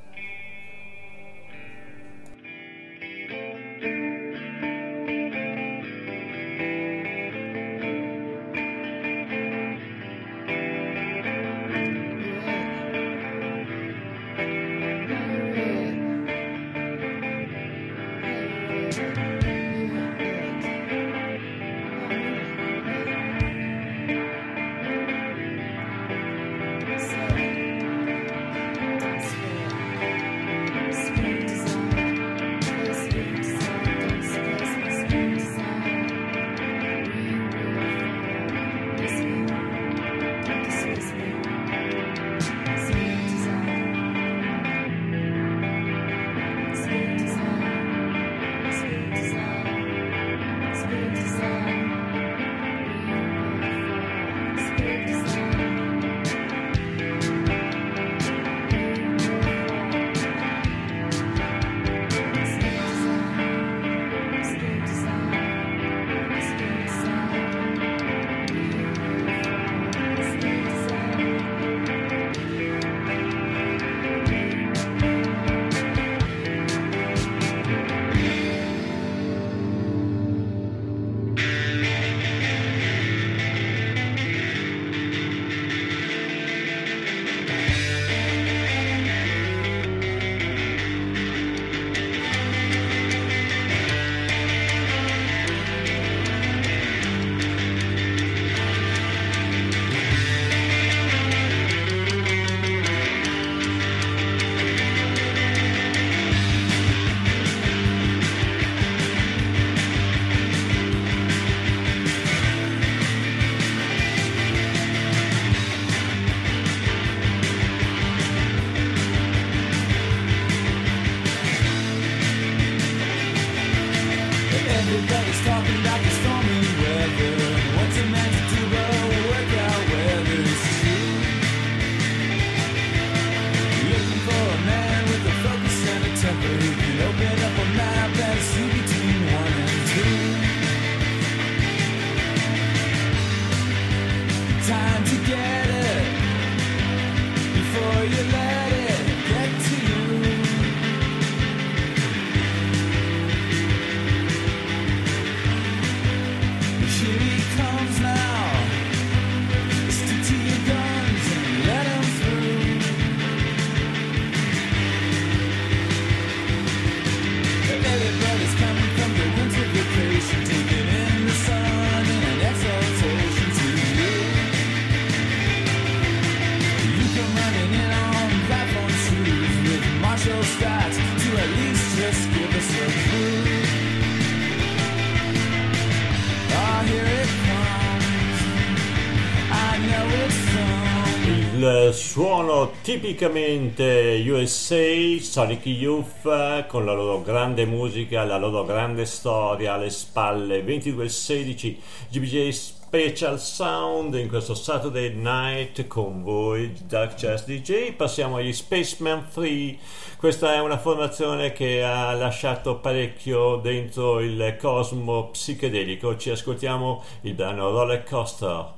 Il suono tipicamente U S A, Sonic Youth, con la loro grande musica, la loro grande storia alle spalle. Ventidue sedici G B J Special Sound in questo Saturday Night con voi Dark Jazz D J. Passiamo agli Spaceman tre. Questa è una formazione che ha lasciato parecchio dentro il cosmo psichedelico. Ci ascoltiamo il brano Roller Coaster.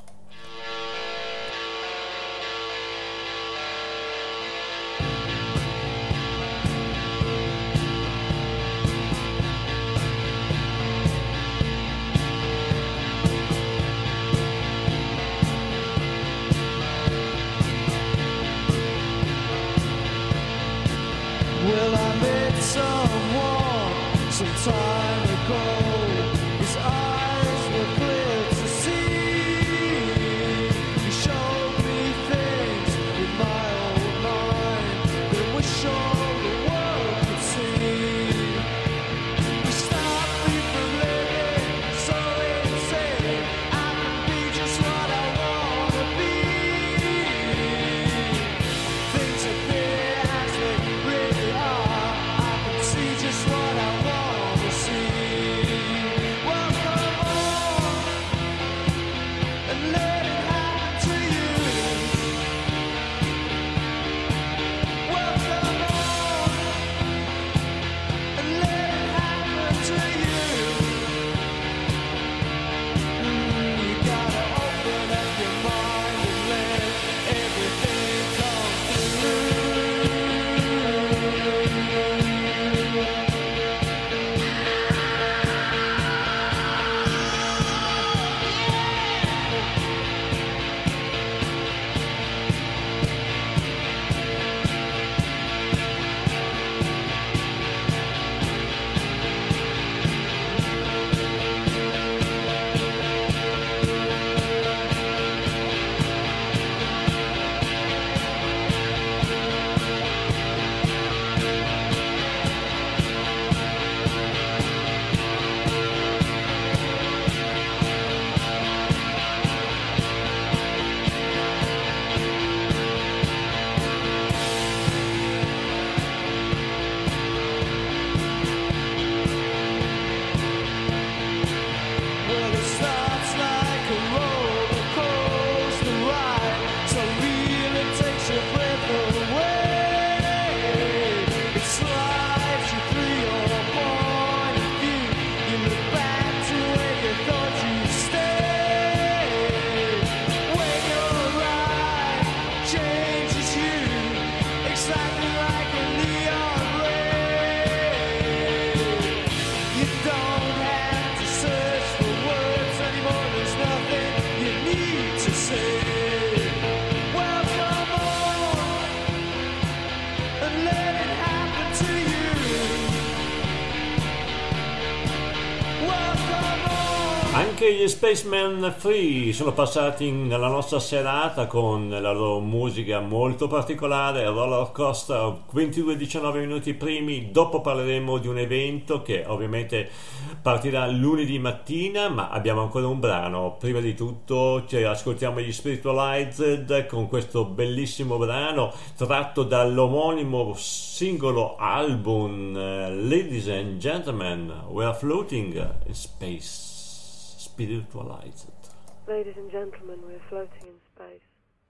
Well, I met someone some time ago. His eyes were clear to see. He showed me things in my own mind that wish all the world could see. He stopped me from living so insane. I could be just what I wanna be. Things appear as they really are. I can see just what I want to see. Anche gli Spaceman Free sono passati nella nostra serata con la loro musica molto particolare, Roller Coaster, ventidue diciannove minuti primi. Dopo parleremo di un evento che ovviamente partirà lunedì mattina, ma abbiamo ancora un brano. Prima di tutto ci ascoltiamo gli Spiritualized con questo bellissimo brano tratto dall'omonimo singolo album, uh, Ladies and Gentlemen, We Are Floating in Space. Spiritualized. Ladies and gentlemen, we're floating in space.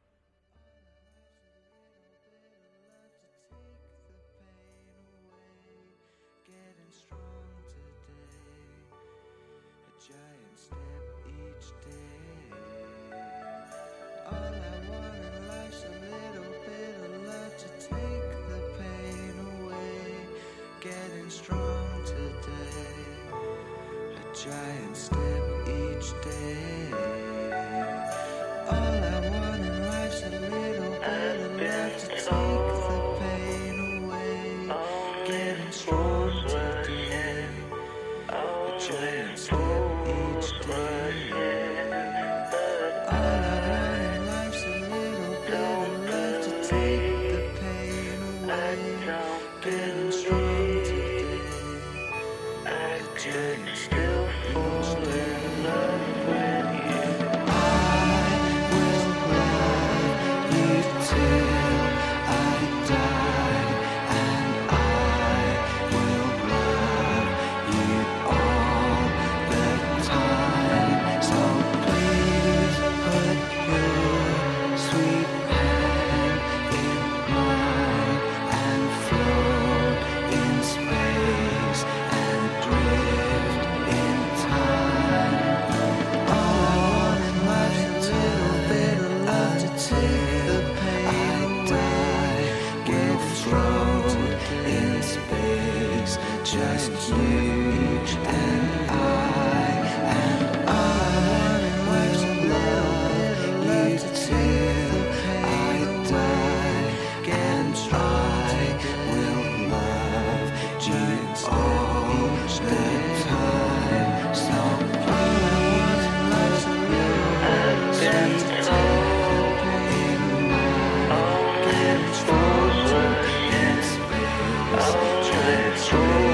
Getting strong today, a giant step each day. All I want in life's a little bit of love to take the pain away. Getting strong today, a giant step each day. All I want in life's a little bit of love to take the pain away. Getting strong today, a giant step each day. All I want in life's a little bit of love to take the pain away. Getting strong today, a giant step each day. Just you and I, and all I want in life's a little bit of love to take. I die, and I will love you all the time. So all I want in life's a little bit of love to take. Get frozen in space, just you.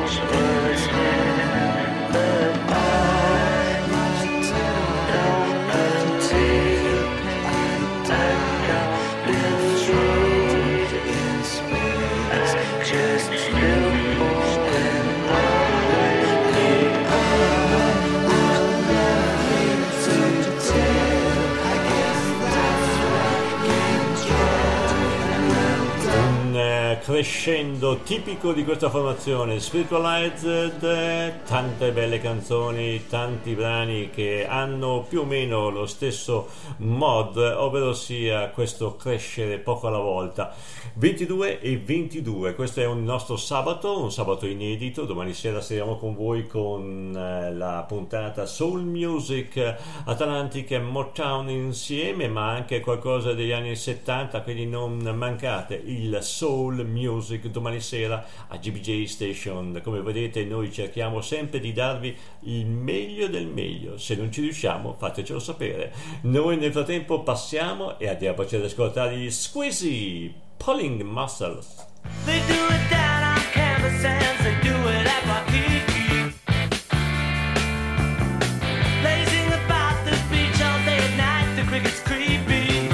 Crescendo tipico di questa formazione, Spiritualized, tante belle canzoni, tanti brani che hanno più o meno lo stesso mod, ovvero sia questo crescere poco alla volta. ventidue e ventidue, questo è un nostro sabato, un sabato inedito. Domani sera saremo con voi con la puntata Soul Music, Atlantic e Motown insieme, ma anche qualcosa degli anni settanta, quindi non mancate il Soul Music domani sera a G B J Station. Come vedete, noi cerchiamo sempre di darvi il meglio del meglio. Se non ci riusciamo, fatecelo sapere. Noi nel frattempo passiamo e andiamo ad ascoltare gli Squeezy, Pulling Muscles. They do it down on canvas and they do it at Waikiki. Blazing about the beach all day and night, the cricket's creepy.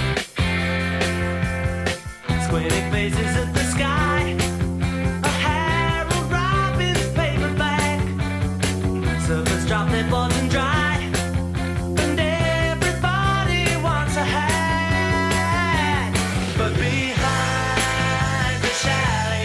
Squinting faces at the sky, a Harold Robbins paperback. Surfers drop their boards and dry, and everybody wants a hat. But behind the shadow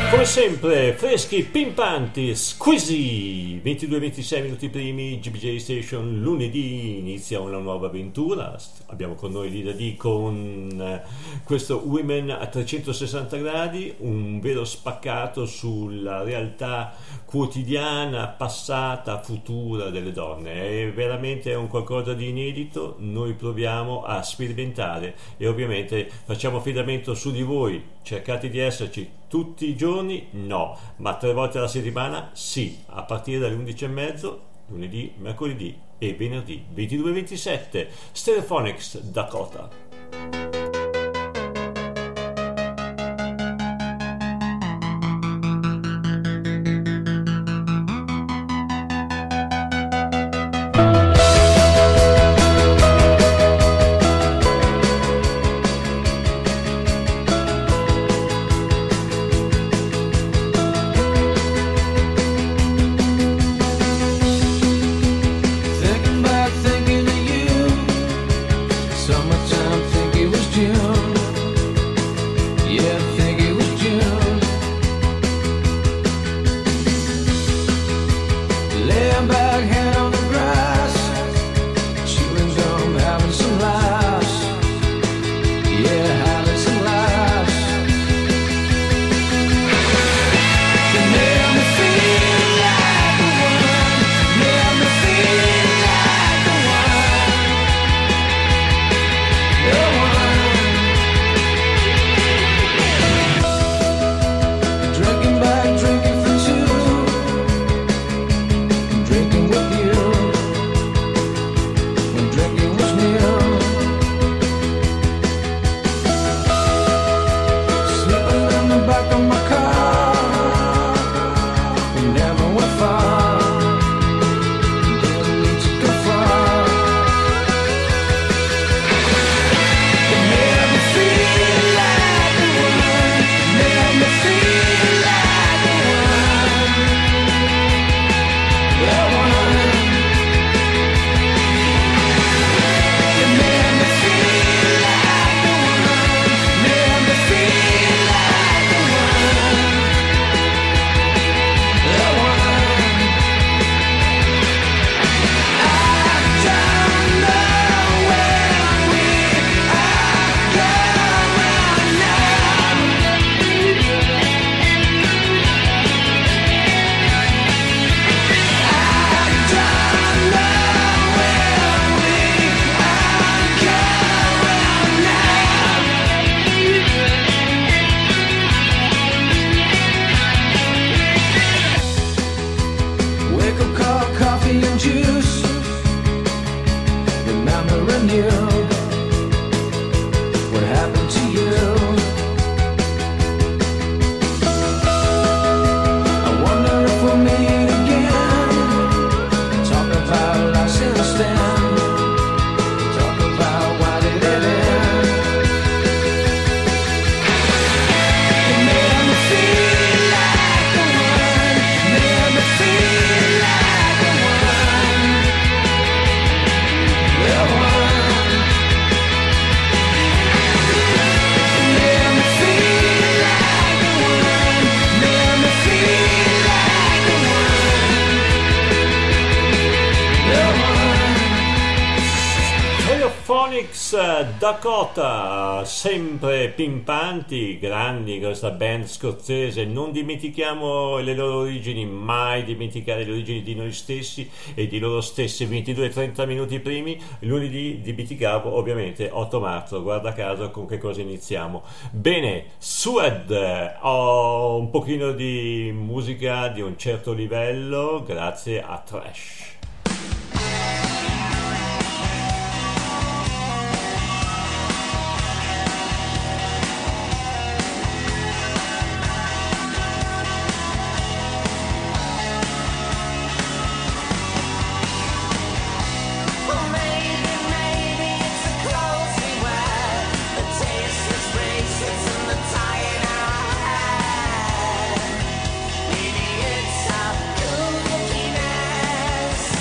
Come sempre, freschi, pimpanti, squisy, ventidue ventisei minuti primi, G B J Station, lunedì inizia una nuova avventura. Abbiamo con noi Lida D con questo Women a trecentosessanta gradi, un vero spaccato sulla realtà quotidiana, passata, futura delle donne. È veramente un qualcosa di inedito, noi proviamo a sperimentare e ovviamente facciamo affidamento su di voi. Cercate di esserci tutti i giorni? No, ma tre volte alla settimana? Sì, a partire dalle undici e mezzo, lunedì, mercoledì e venerdì ventidue ventisette. Stereophonics Dakota. Thinking back, thinking of you. Summertime, think it was June. Yeah, I think it was June. Laying back, hand on the grass, chewing gum, having some laughs. Yeah, having some laughs. You made me feel like the one. Made me feel like the one. The one. Drinking back, drinking for two. Drinking with you. When drinking was new. Sleeping in the back of my car. We never went far. Didn't need to go far. You made me feel like the one. Made me feel like the one. The one. You made me feel like the one. Made me feel like the one. The one. I don't know where we are going now. I don't know where we are going now. Wake up, cup, coffee and juice. Remembering you. What happened to you? I wonder if we'll meet again. Talk about life since then. Talk about why did it end. You made me feel like the one. Made me feel like the one. The one. You made me feel like the one. Made me feel like the one. The one. Stereophonics Dakota, sempre pimpanti, grandi, questa band scozzese. Non dimentichiamo le loro origini, mai dimenticare le origini di noi stessi e di loro stessi. Ventidue trenta minuti primi, lunedì dimenticavo ovviamente otto marzo, guarda caso con che cosa iniziamo. Bene, Sued, ho un pochino di musica di un certo livello grazie a Trash. Well, maybe, maybe it's a close reward. The tasteless bracelets and the tie in our head. Maybe it's our good lookiness.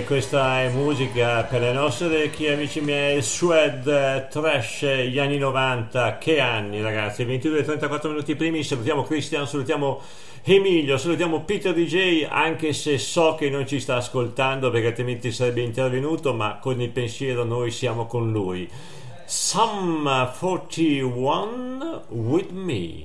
questa è musica per le nostre orecchie, amici miei. Suede, trash, gli anni novanta. Che anni, ragazzi. Ventidue e trentaquattro minuti primi. Salutiamo Christian, salutiamo Emilio, salutiamo Peter D J, anche se so che non ci sta ascoltando perché altrimenti sarebbe intervenuto, ma con il pensiero noi siamo con lui. Sum forty-one with me.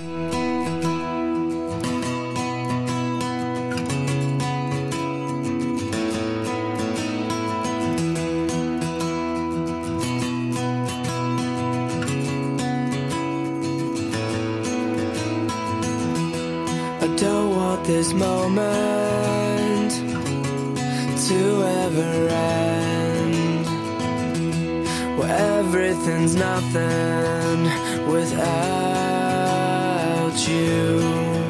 Don't want this moment to ever end, where everything's nothing without you.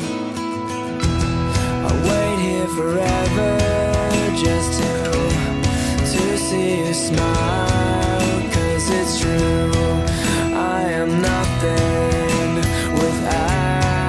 I'll wait here forever just to, to see you smile, 'cause it's true, I am nothing without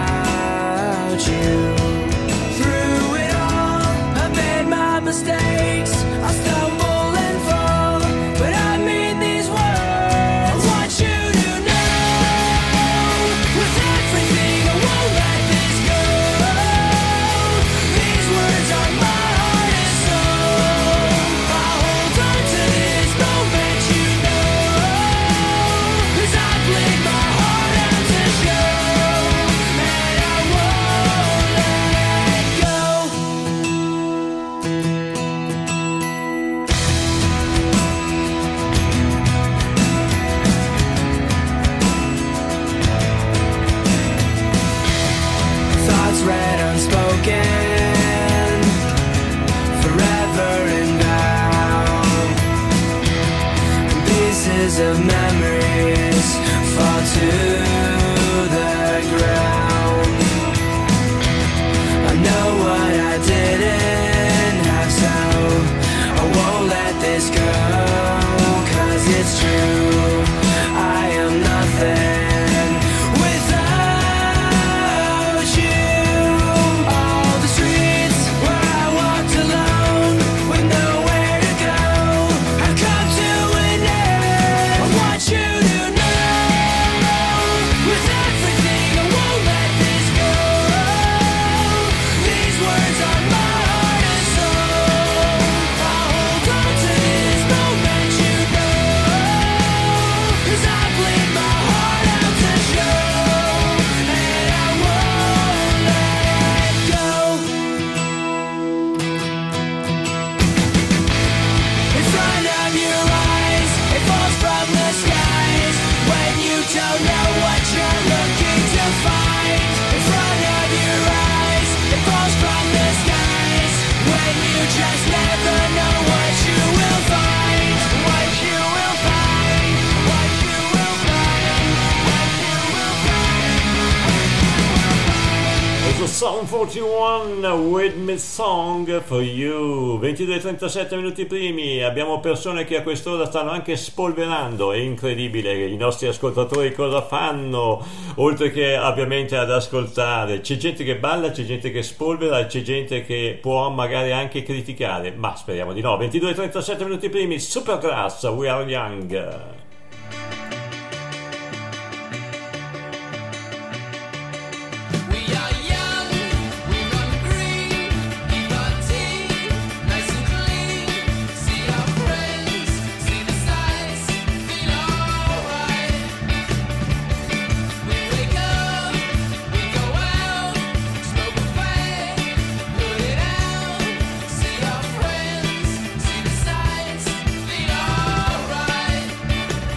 you. Through it all, I made my mistakes, I stumble and fall, but I mean these words. I want you to know, with everything I won't let this go. These words are my heart and soul. I'll hold on to this moment, you know, 'cause I played my heart out to show, and I won't let go. Thoughts read unspoken, forever inbound. Pieces of memories fall to the ground. I know what I didn't have, so I won't let this go, 'cause it's true, I am nothing without you. All the streets where I walked alone with nowhere to go have come to an end. I want you to know, with everything I won't let this go. These words are my heart and soul. I'll hold on to this moment, you know, 'cause I played my heart out to show, and I won't let go. In front of your eyes, it falls from the skies when you don't know what you're looking to find. In front of your eyes, it falls from the skies when you just never know what you will find. What you will find. What you will find. What you will find. Questo Sum forty-one with me song for you. Ventidue e trentasette minuti primi. Abbiamo persone che a quest'ora stanno anche spolverando. È incredibile i nostri ascoltatori cosa fanno, oltre che ovviamente ad ascoltare. C'è gente che balla, c'è gente che spolvera e c'è gente che può magari anche criticare, ma speriamo di no. Ventidue e trentasette minuti primi. Supergrass, We Are Young. We are young, we run green, keep our teeth nice and clean. See our friends, see the sights, feel alright. We wake up, we go out, smoke away, put it out. See our friends, see the sights, feel alright.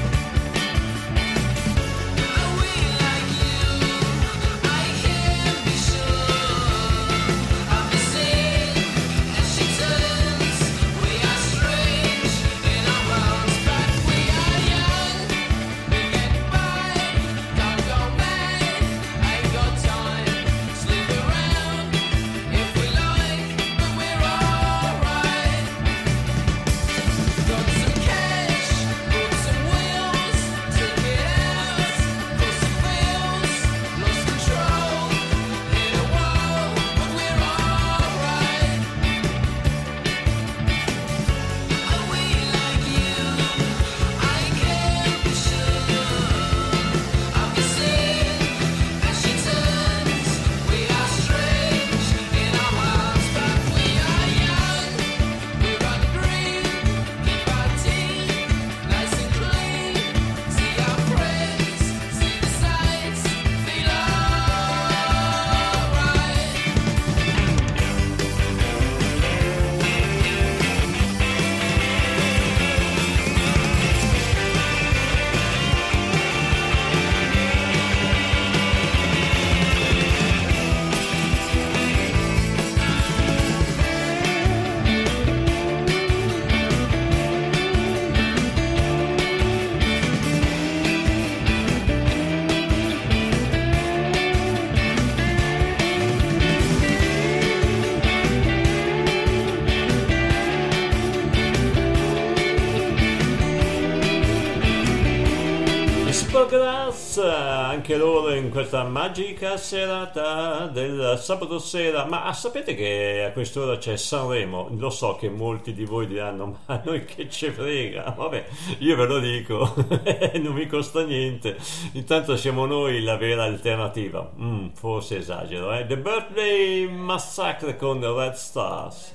anche loro in questa magica serata del sabato sera. Ma sapete che a quest'ora c'è Sanremo? Lo so che molti di voi diranno, ma a noi che ci frega? Vabbè, io ve lo dico, non mi costa niente. Intanto siamo noi la vera alternativa. Mm, forse esagero, eh? The Birthday Massacre con Red Stars.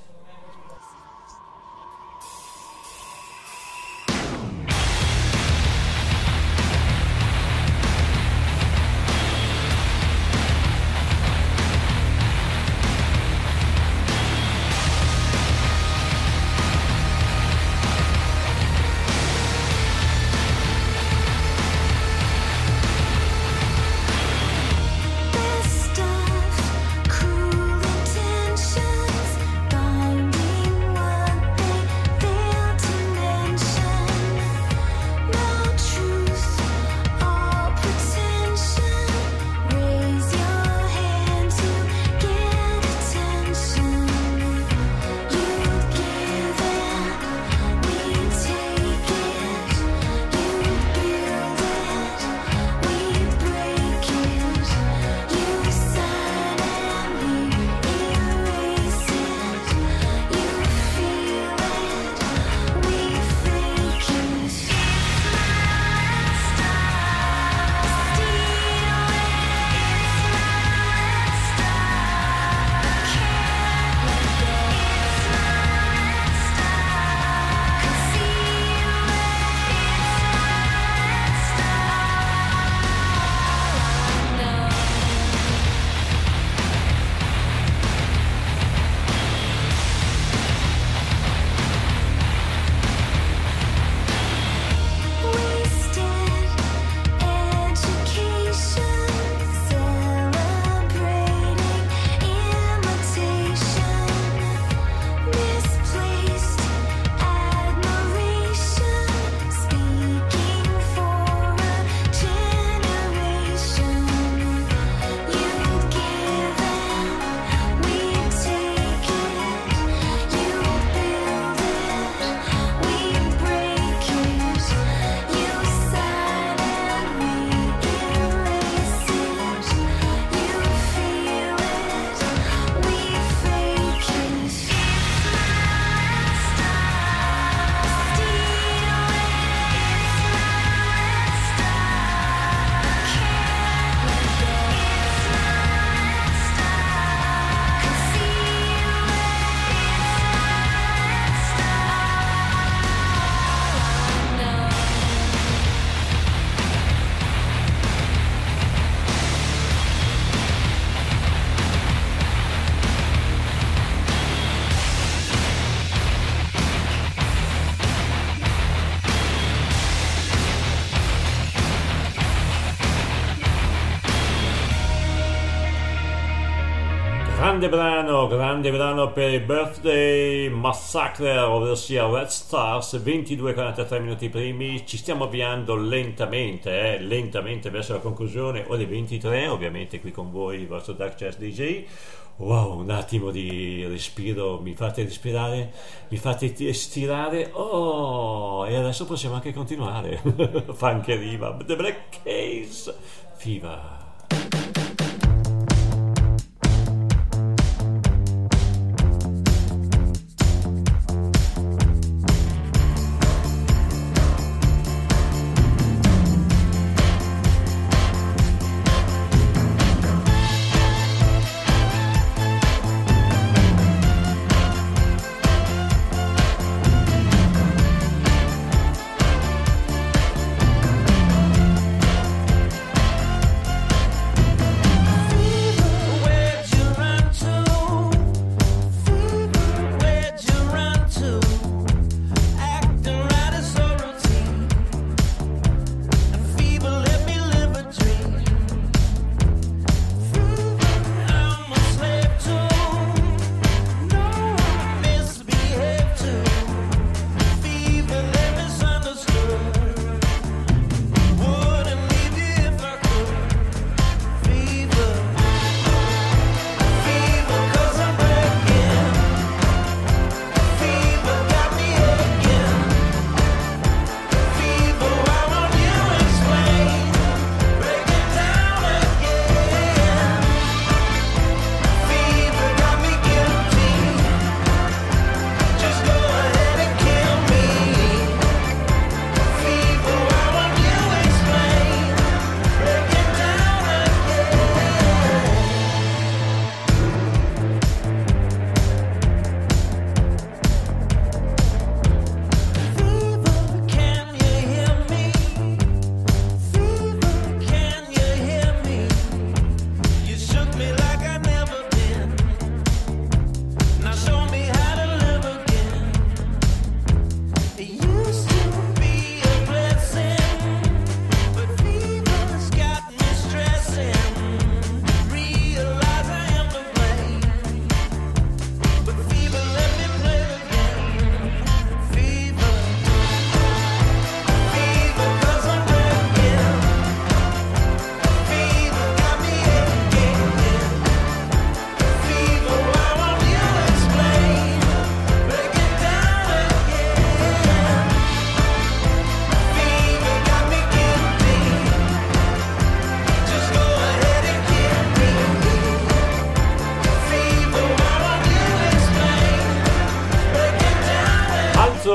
Best of cruel intentions, binding what they fail to mention. No truth, all pretension. Raise your hand to get attention. You give it, we take it. You build it, we break it. You sign and we erase it. You feel it, we fake it. It's my style, steal it. It's my style, can't let go. It's my style, conceal it. It's my style, no. Wasted education, celebrating imitation, misplaced admiration, speaking for a generation. You give it, we take it. You build it, we break it. You sign and we erase it. You feel it, we fake it. It's my style, steal it. It's my style, can't let go. It's my style, conceal it. It's my style, no. Grande brano, grande brano per il Birthday Massacre, ovvero sia Red Stars. Ventidue e quarantatré minuti primi, ci stiamo avviando lentamente, eh, lentamente verso la conclusione. Ore ventitré, ovviamente qui con voi il vostro Dark Jazz D J. Wow, un attimo di respiro, mi fate respirare, mi fate ti- stirare. Oh, e adesso possiamo anche continuare. Funk arriva, The Black Case, Fever. It's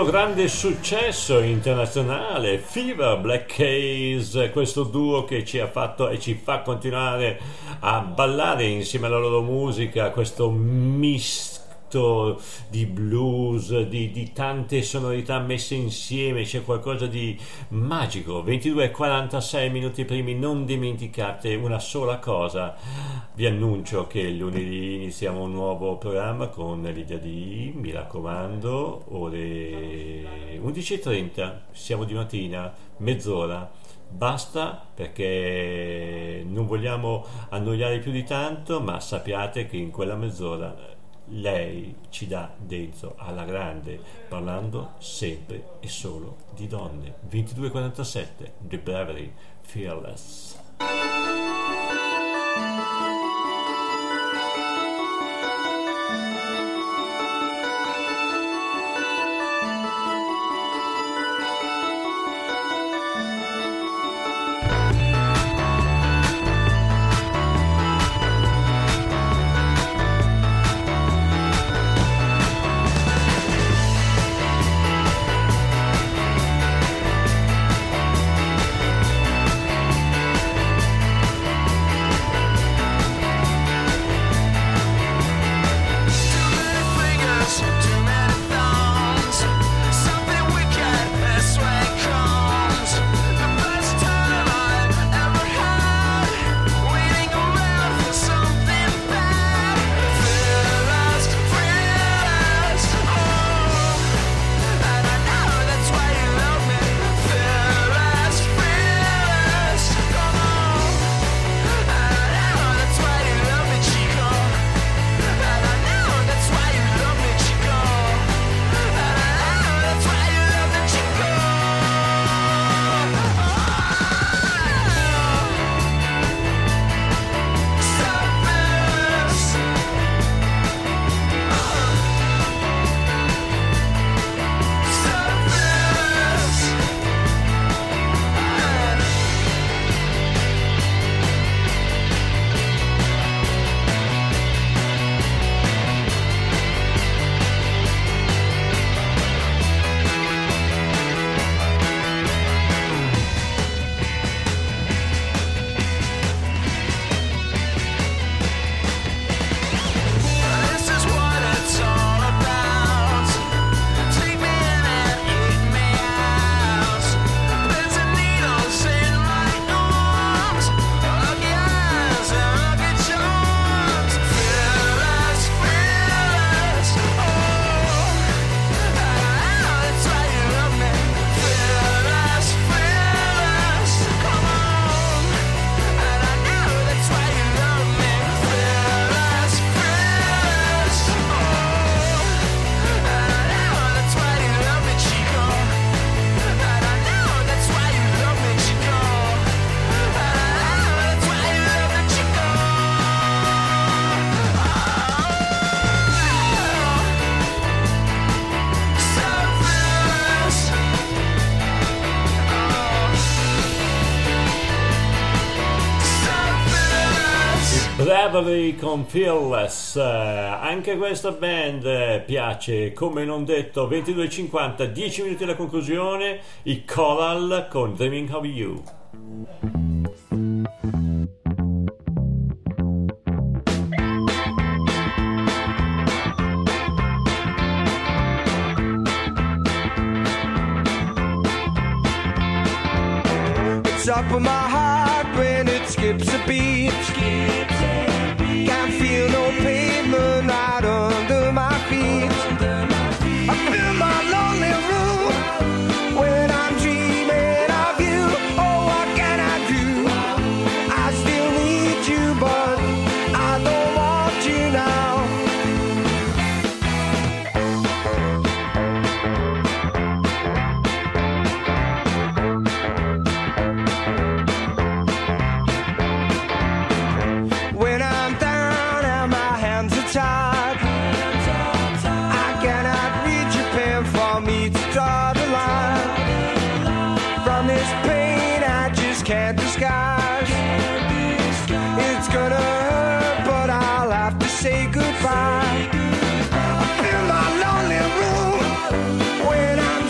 altro grande successo internazionale, Fever, Black Keys, questo duo che ci ha fatto e ci fa continuare a ballare insieme alla loro musica, questo misto di blues, di, di tante sonorità messe insieme, c'è qualcosa di magico. Ventidue e quarantasei minuti primi, non dimenticate una sola cosa, vi annuncio che lunedì iniziamo un nuovo programma con Lidia D, mi raccomando, ore undici e trenta, siamo di mattina, mezz'ora, basta, perché non vogliamo annoiare più di tanto, ma sappiate che in quella mezz'ora lei ci dà dentro alla grande, parlando sempre e solo di donne. Ventidue e quarantasette, The Bravery, Fearless. Bravery con Fearless, eh, anche questa band eh, piace, come non detto. Ventidue e cinquanta, dieci minuti alla conclusione, i Coral con Dreaming of You. It's up in my heart when it skips a beat. Can't feel no pavement right under my feet. I feel my lonely room when I'm dreaming of you. Oh, what can I do? I still need you, but I don't want you now. When I'm down and my hands are tied, I cannot reach your pen for me to draw the line. From this pain I just can't disguise. It's gonna hurt, but I'll have to say goodbye. I'm in my lonely room when I'm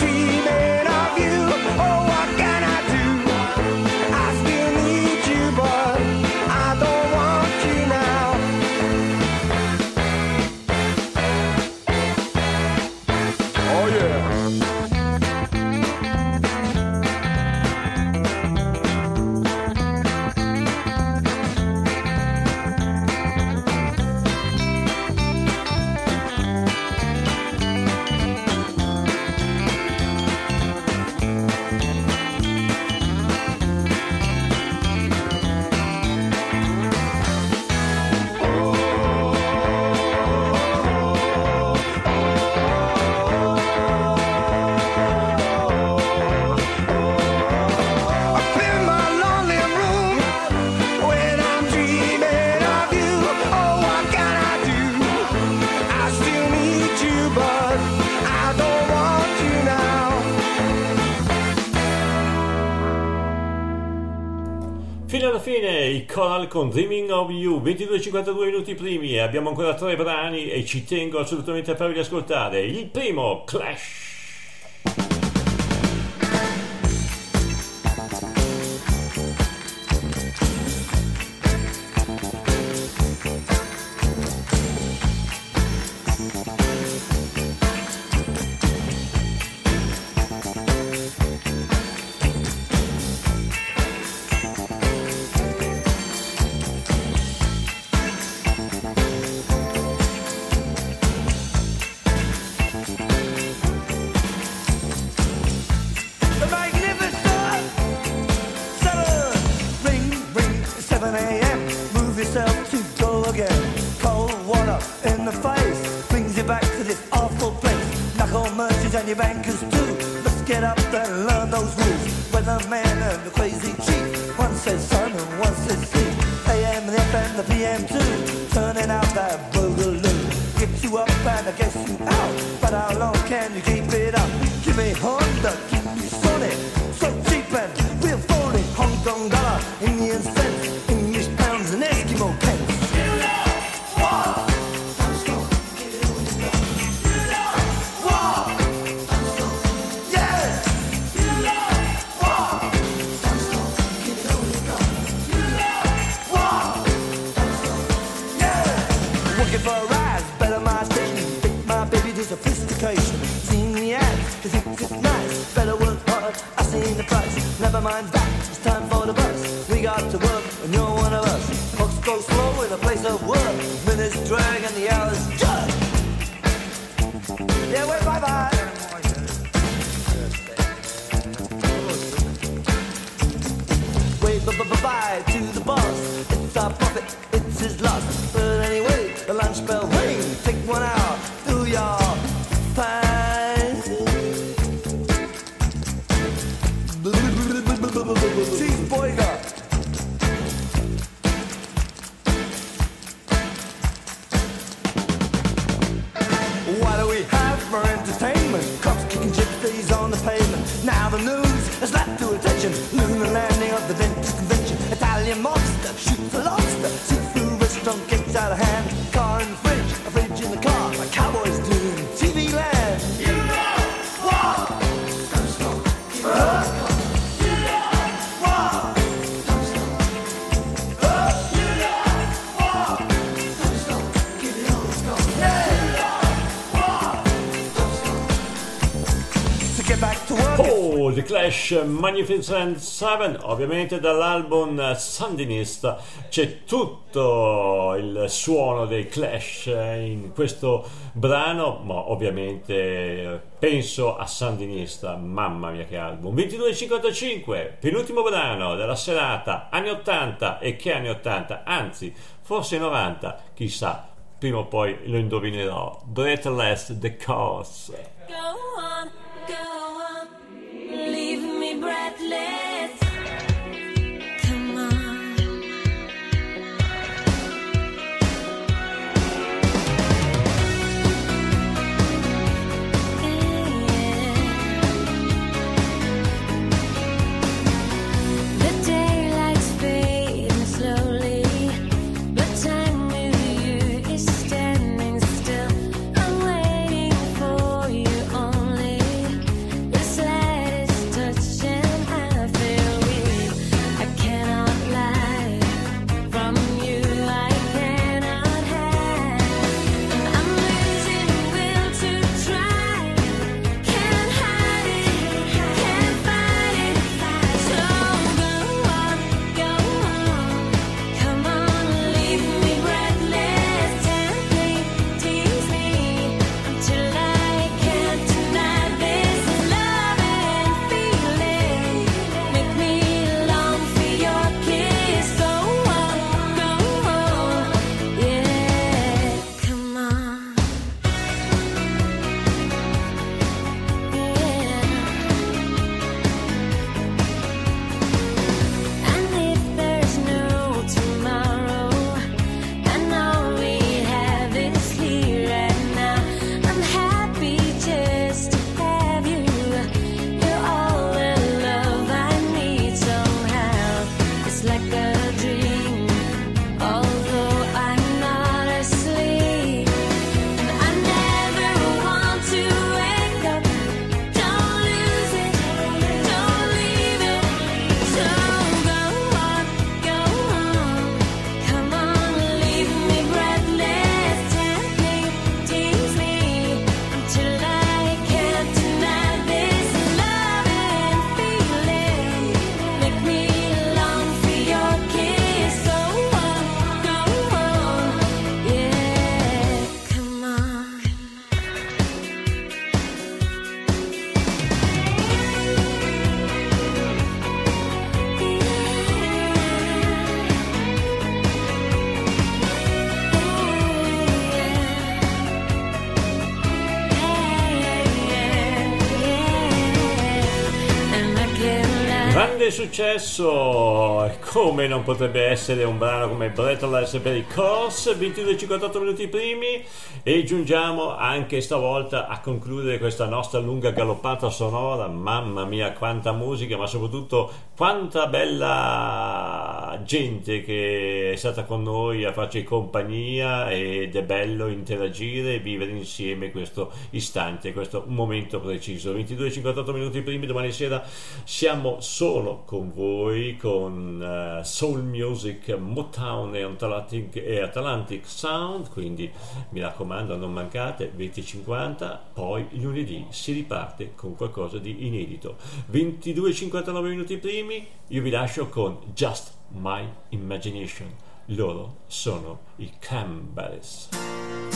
i Coral con Dreaming of You, ventidue e cinquantadue minuti primi, e abbiamo ancora tre brani e ci tengo assolutamente a farvi ascoltare. Il primo, Clash. The magnificent seven. Ring, ring, seven a.m. Move yourself to go again. Cold water in the face brings you back to this awful place. Knuckle merchants and your bankers too. Let's get up and learn those rules. Weatherman and the crazy chief. One says sun and one says sea. A M, the F M, the P M too. Turning out that boogaloo. Get you up and I guess you out. But how long can you keep it up? Give me Honda, keep me solid. So cheap and real phony. Hong Kong dollar, Indian cents, English pounds and Eskimo pence. Working for a rise, better my station. Take my baby to sophistication. Seen the ads, cause it's nice. Better work hard, I seen the price. Never mind that, it's time for the bus. We got to work, and you're one of us. Folks go slow in a place of work. Minutes drag and the hours jug. Yeah, wait, bye bye. Wait, bye bye bye to the boss. It's our profit, it's his loss. But anyway, the lunch bell ring. Take one out, do your fine. Cheese burger. What do we have for entertainment? Cops kicking gypsies on the pavement. Now the news has left to attention. Lunar landing of the dentist convention. Italian monster shoots a lobster. Seafood restaurant gets out of hand. Car in the fridge, a fridge in the car. Like cowboys do in T V land. You know what? Don't stop. Keep it up. You know what? Don't stop. Uh, you know what? Don't stop. Keep it on. Let's go. Yeah. You know what? Don't stop. To get back to work. Oh, The Clash, Magnificent Seven, ovviamente dall'album Sandinista. C'è tutto il suono dei Clash in questo brano, ma ovviamente penso a Sandinista. Mamma mia che album. ventidue e cinquantacinque, penultimo brano della serata, anni ottanta. E che anni ottanta, anzi forse novanta, chissà, prima o poi lo indovinerò. Breathless, The Cause. Go on, go on, leave me breathless. Come on. The daylight's fading slowly, but time with you is standing still. I'm waiting for you on grande successo, come non potrebbe essere un brano come Breathless per i Course, ventidue e cinquantotto minuti primi, e giungiamo anche stavolta a concludere questa nostra lunga galoppata sonora. Mamma mia, quanta musica, ma soprattutto quanta bella gente che è stata con noi a farci compagnia, ed è bello interagire e vivere insieme questo istante, questo momento preciso. Ventidue e cinquantotto minuti primi, domani sera siamo solo con voi con uh, Soul Music, Motown e Atlantic, e Atlantic Sound, quindi mi raccomando non mancate, venti e cinquanta, poi lunedì si riparte con qualcosa di inedito. Ventidue e cinquantanove minuti primi, io vi lascio con Just My Imagination, loro sono i Campbells.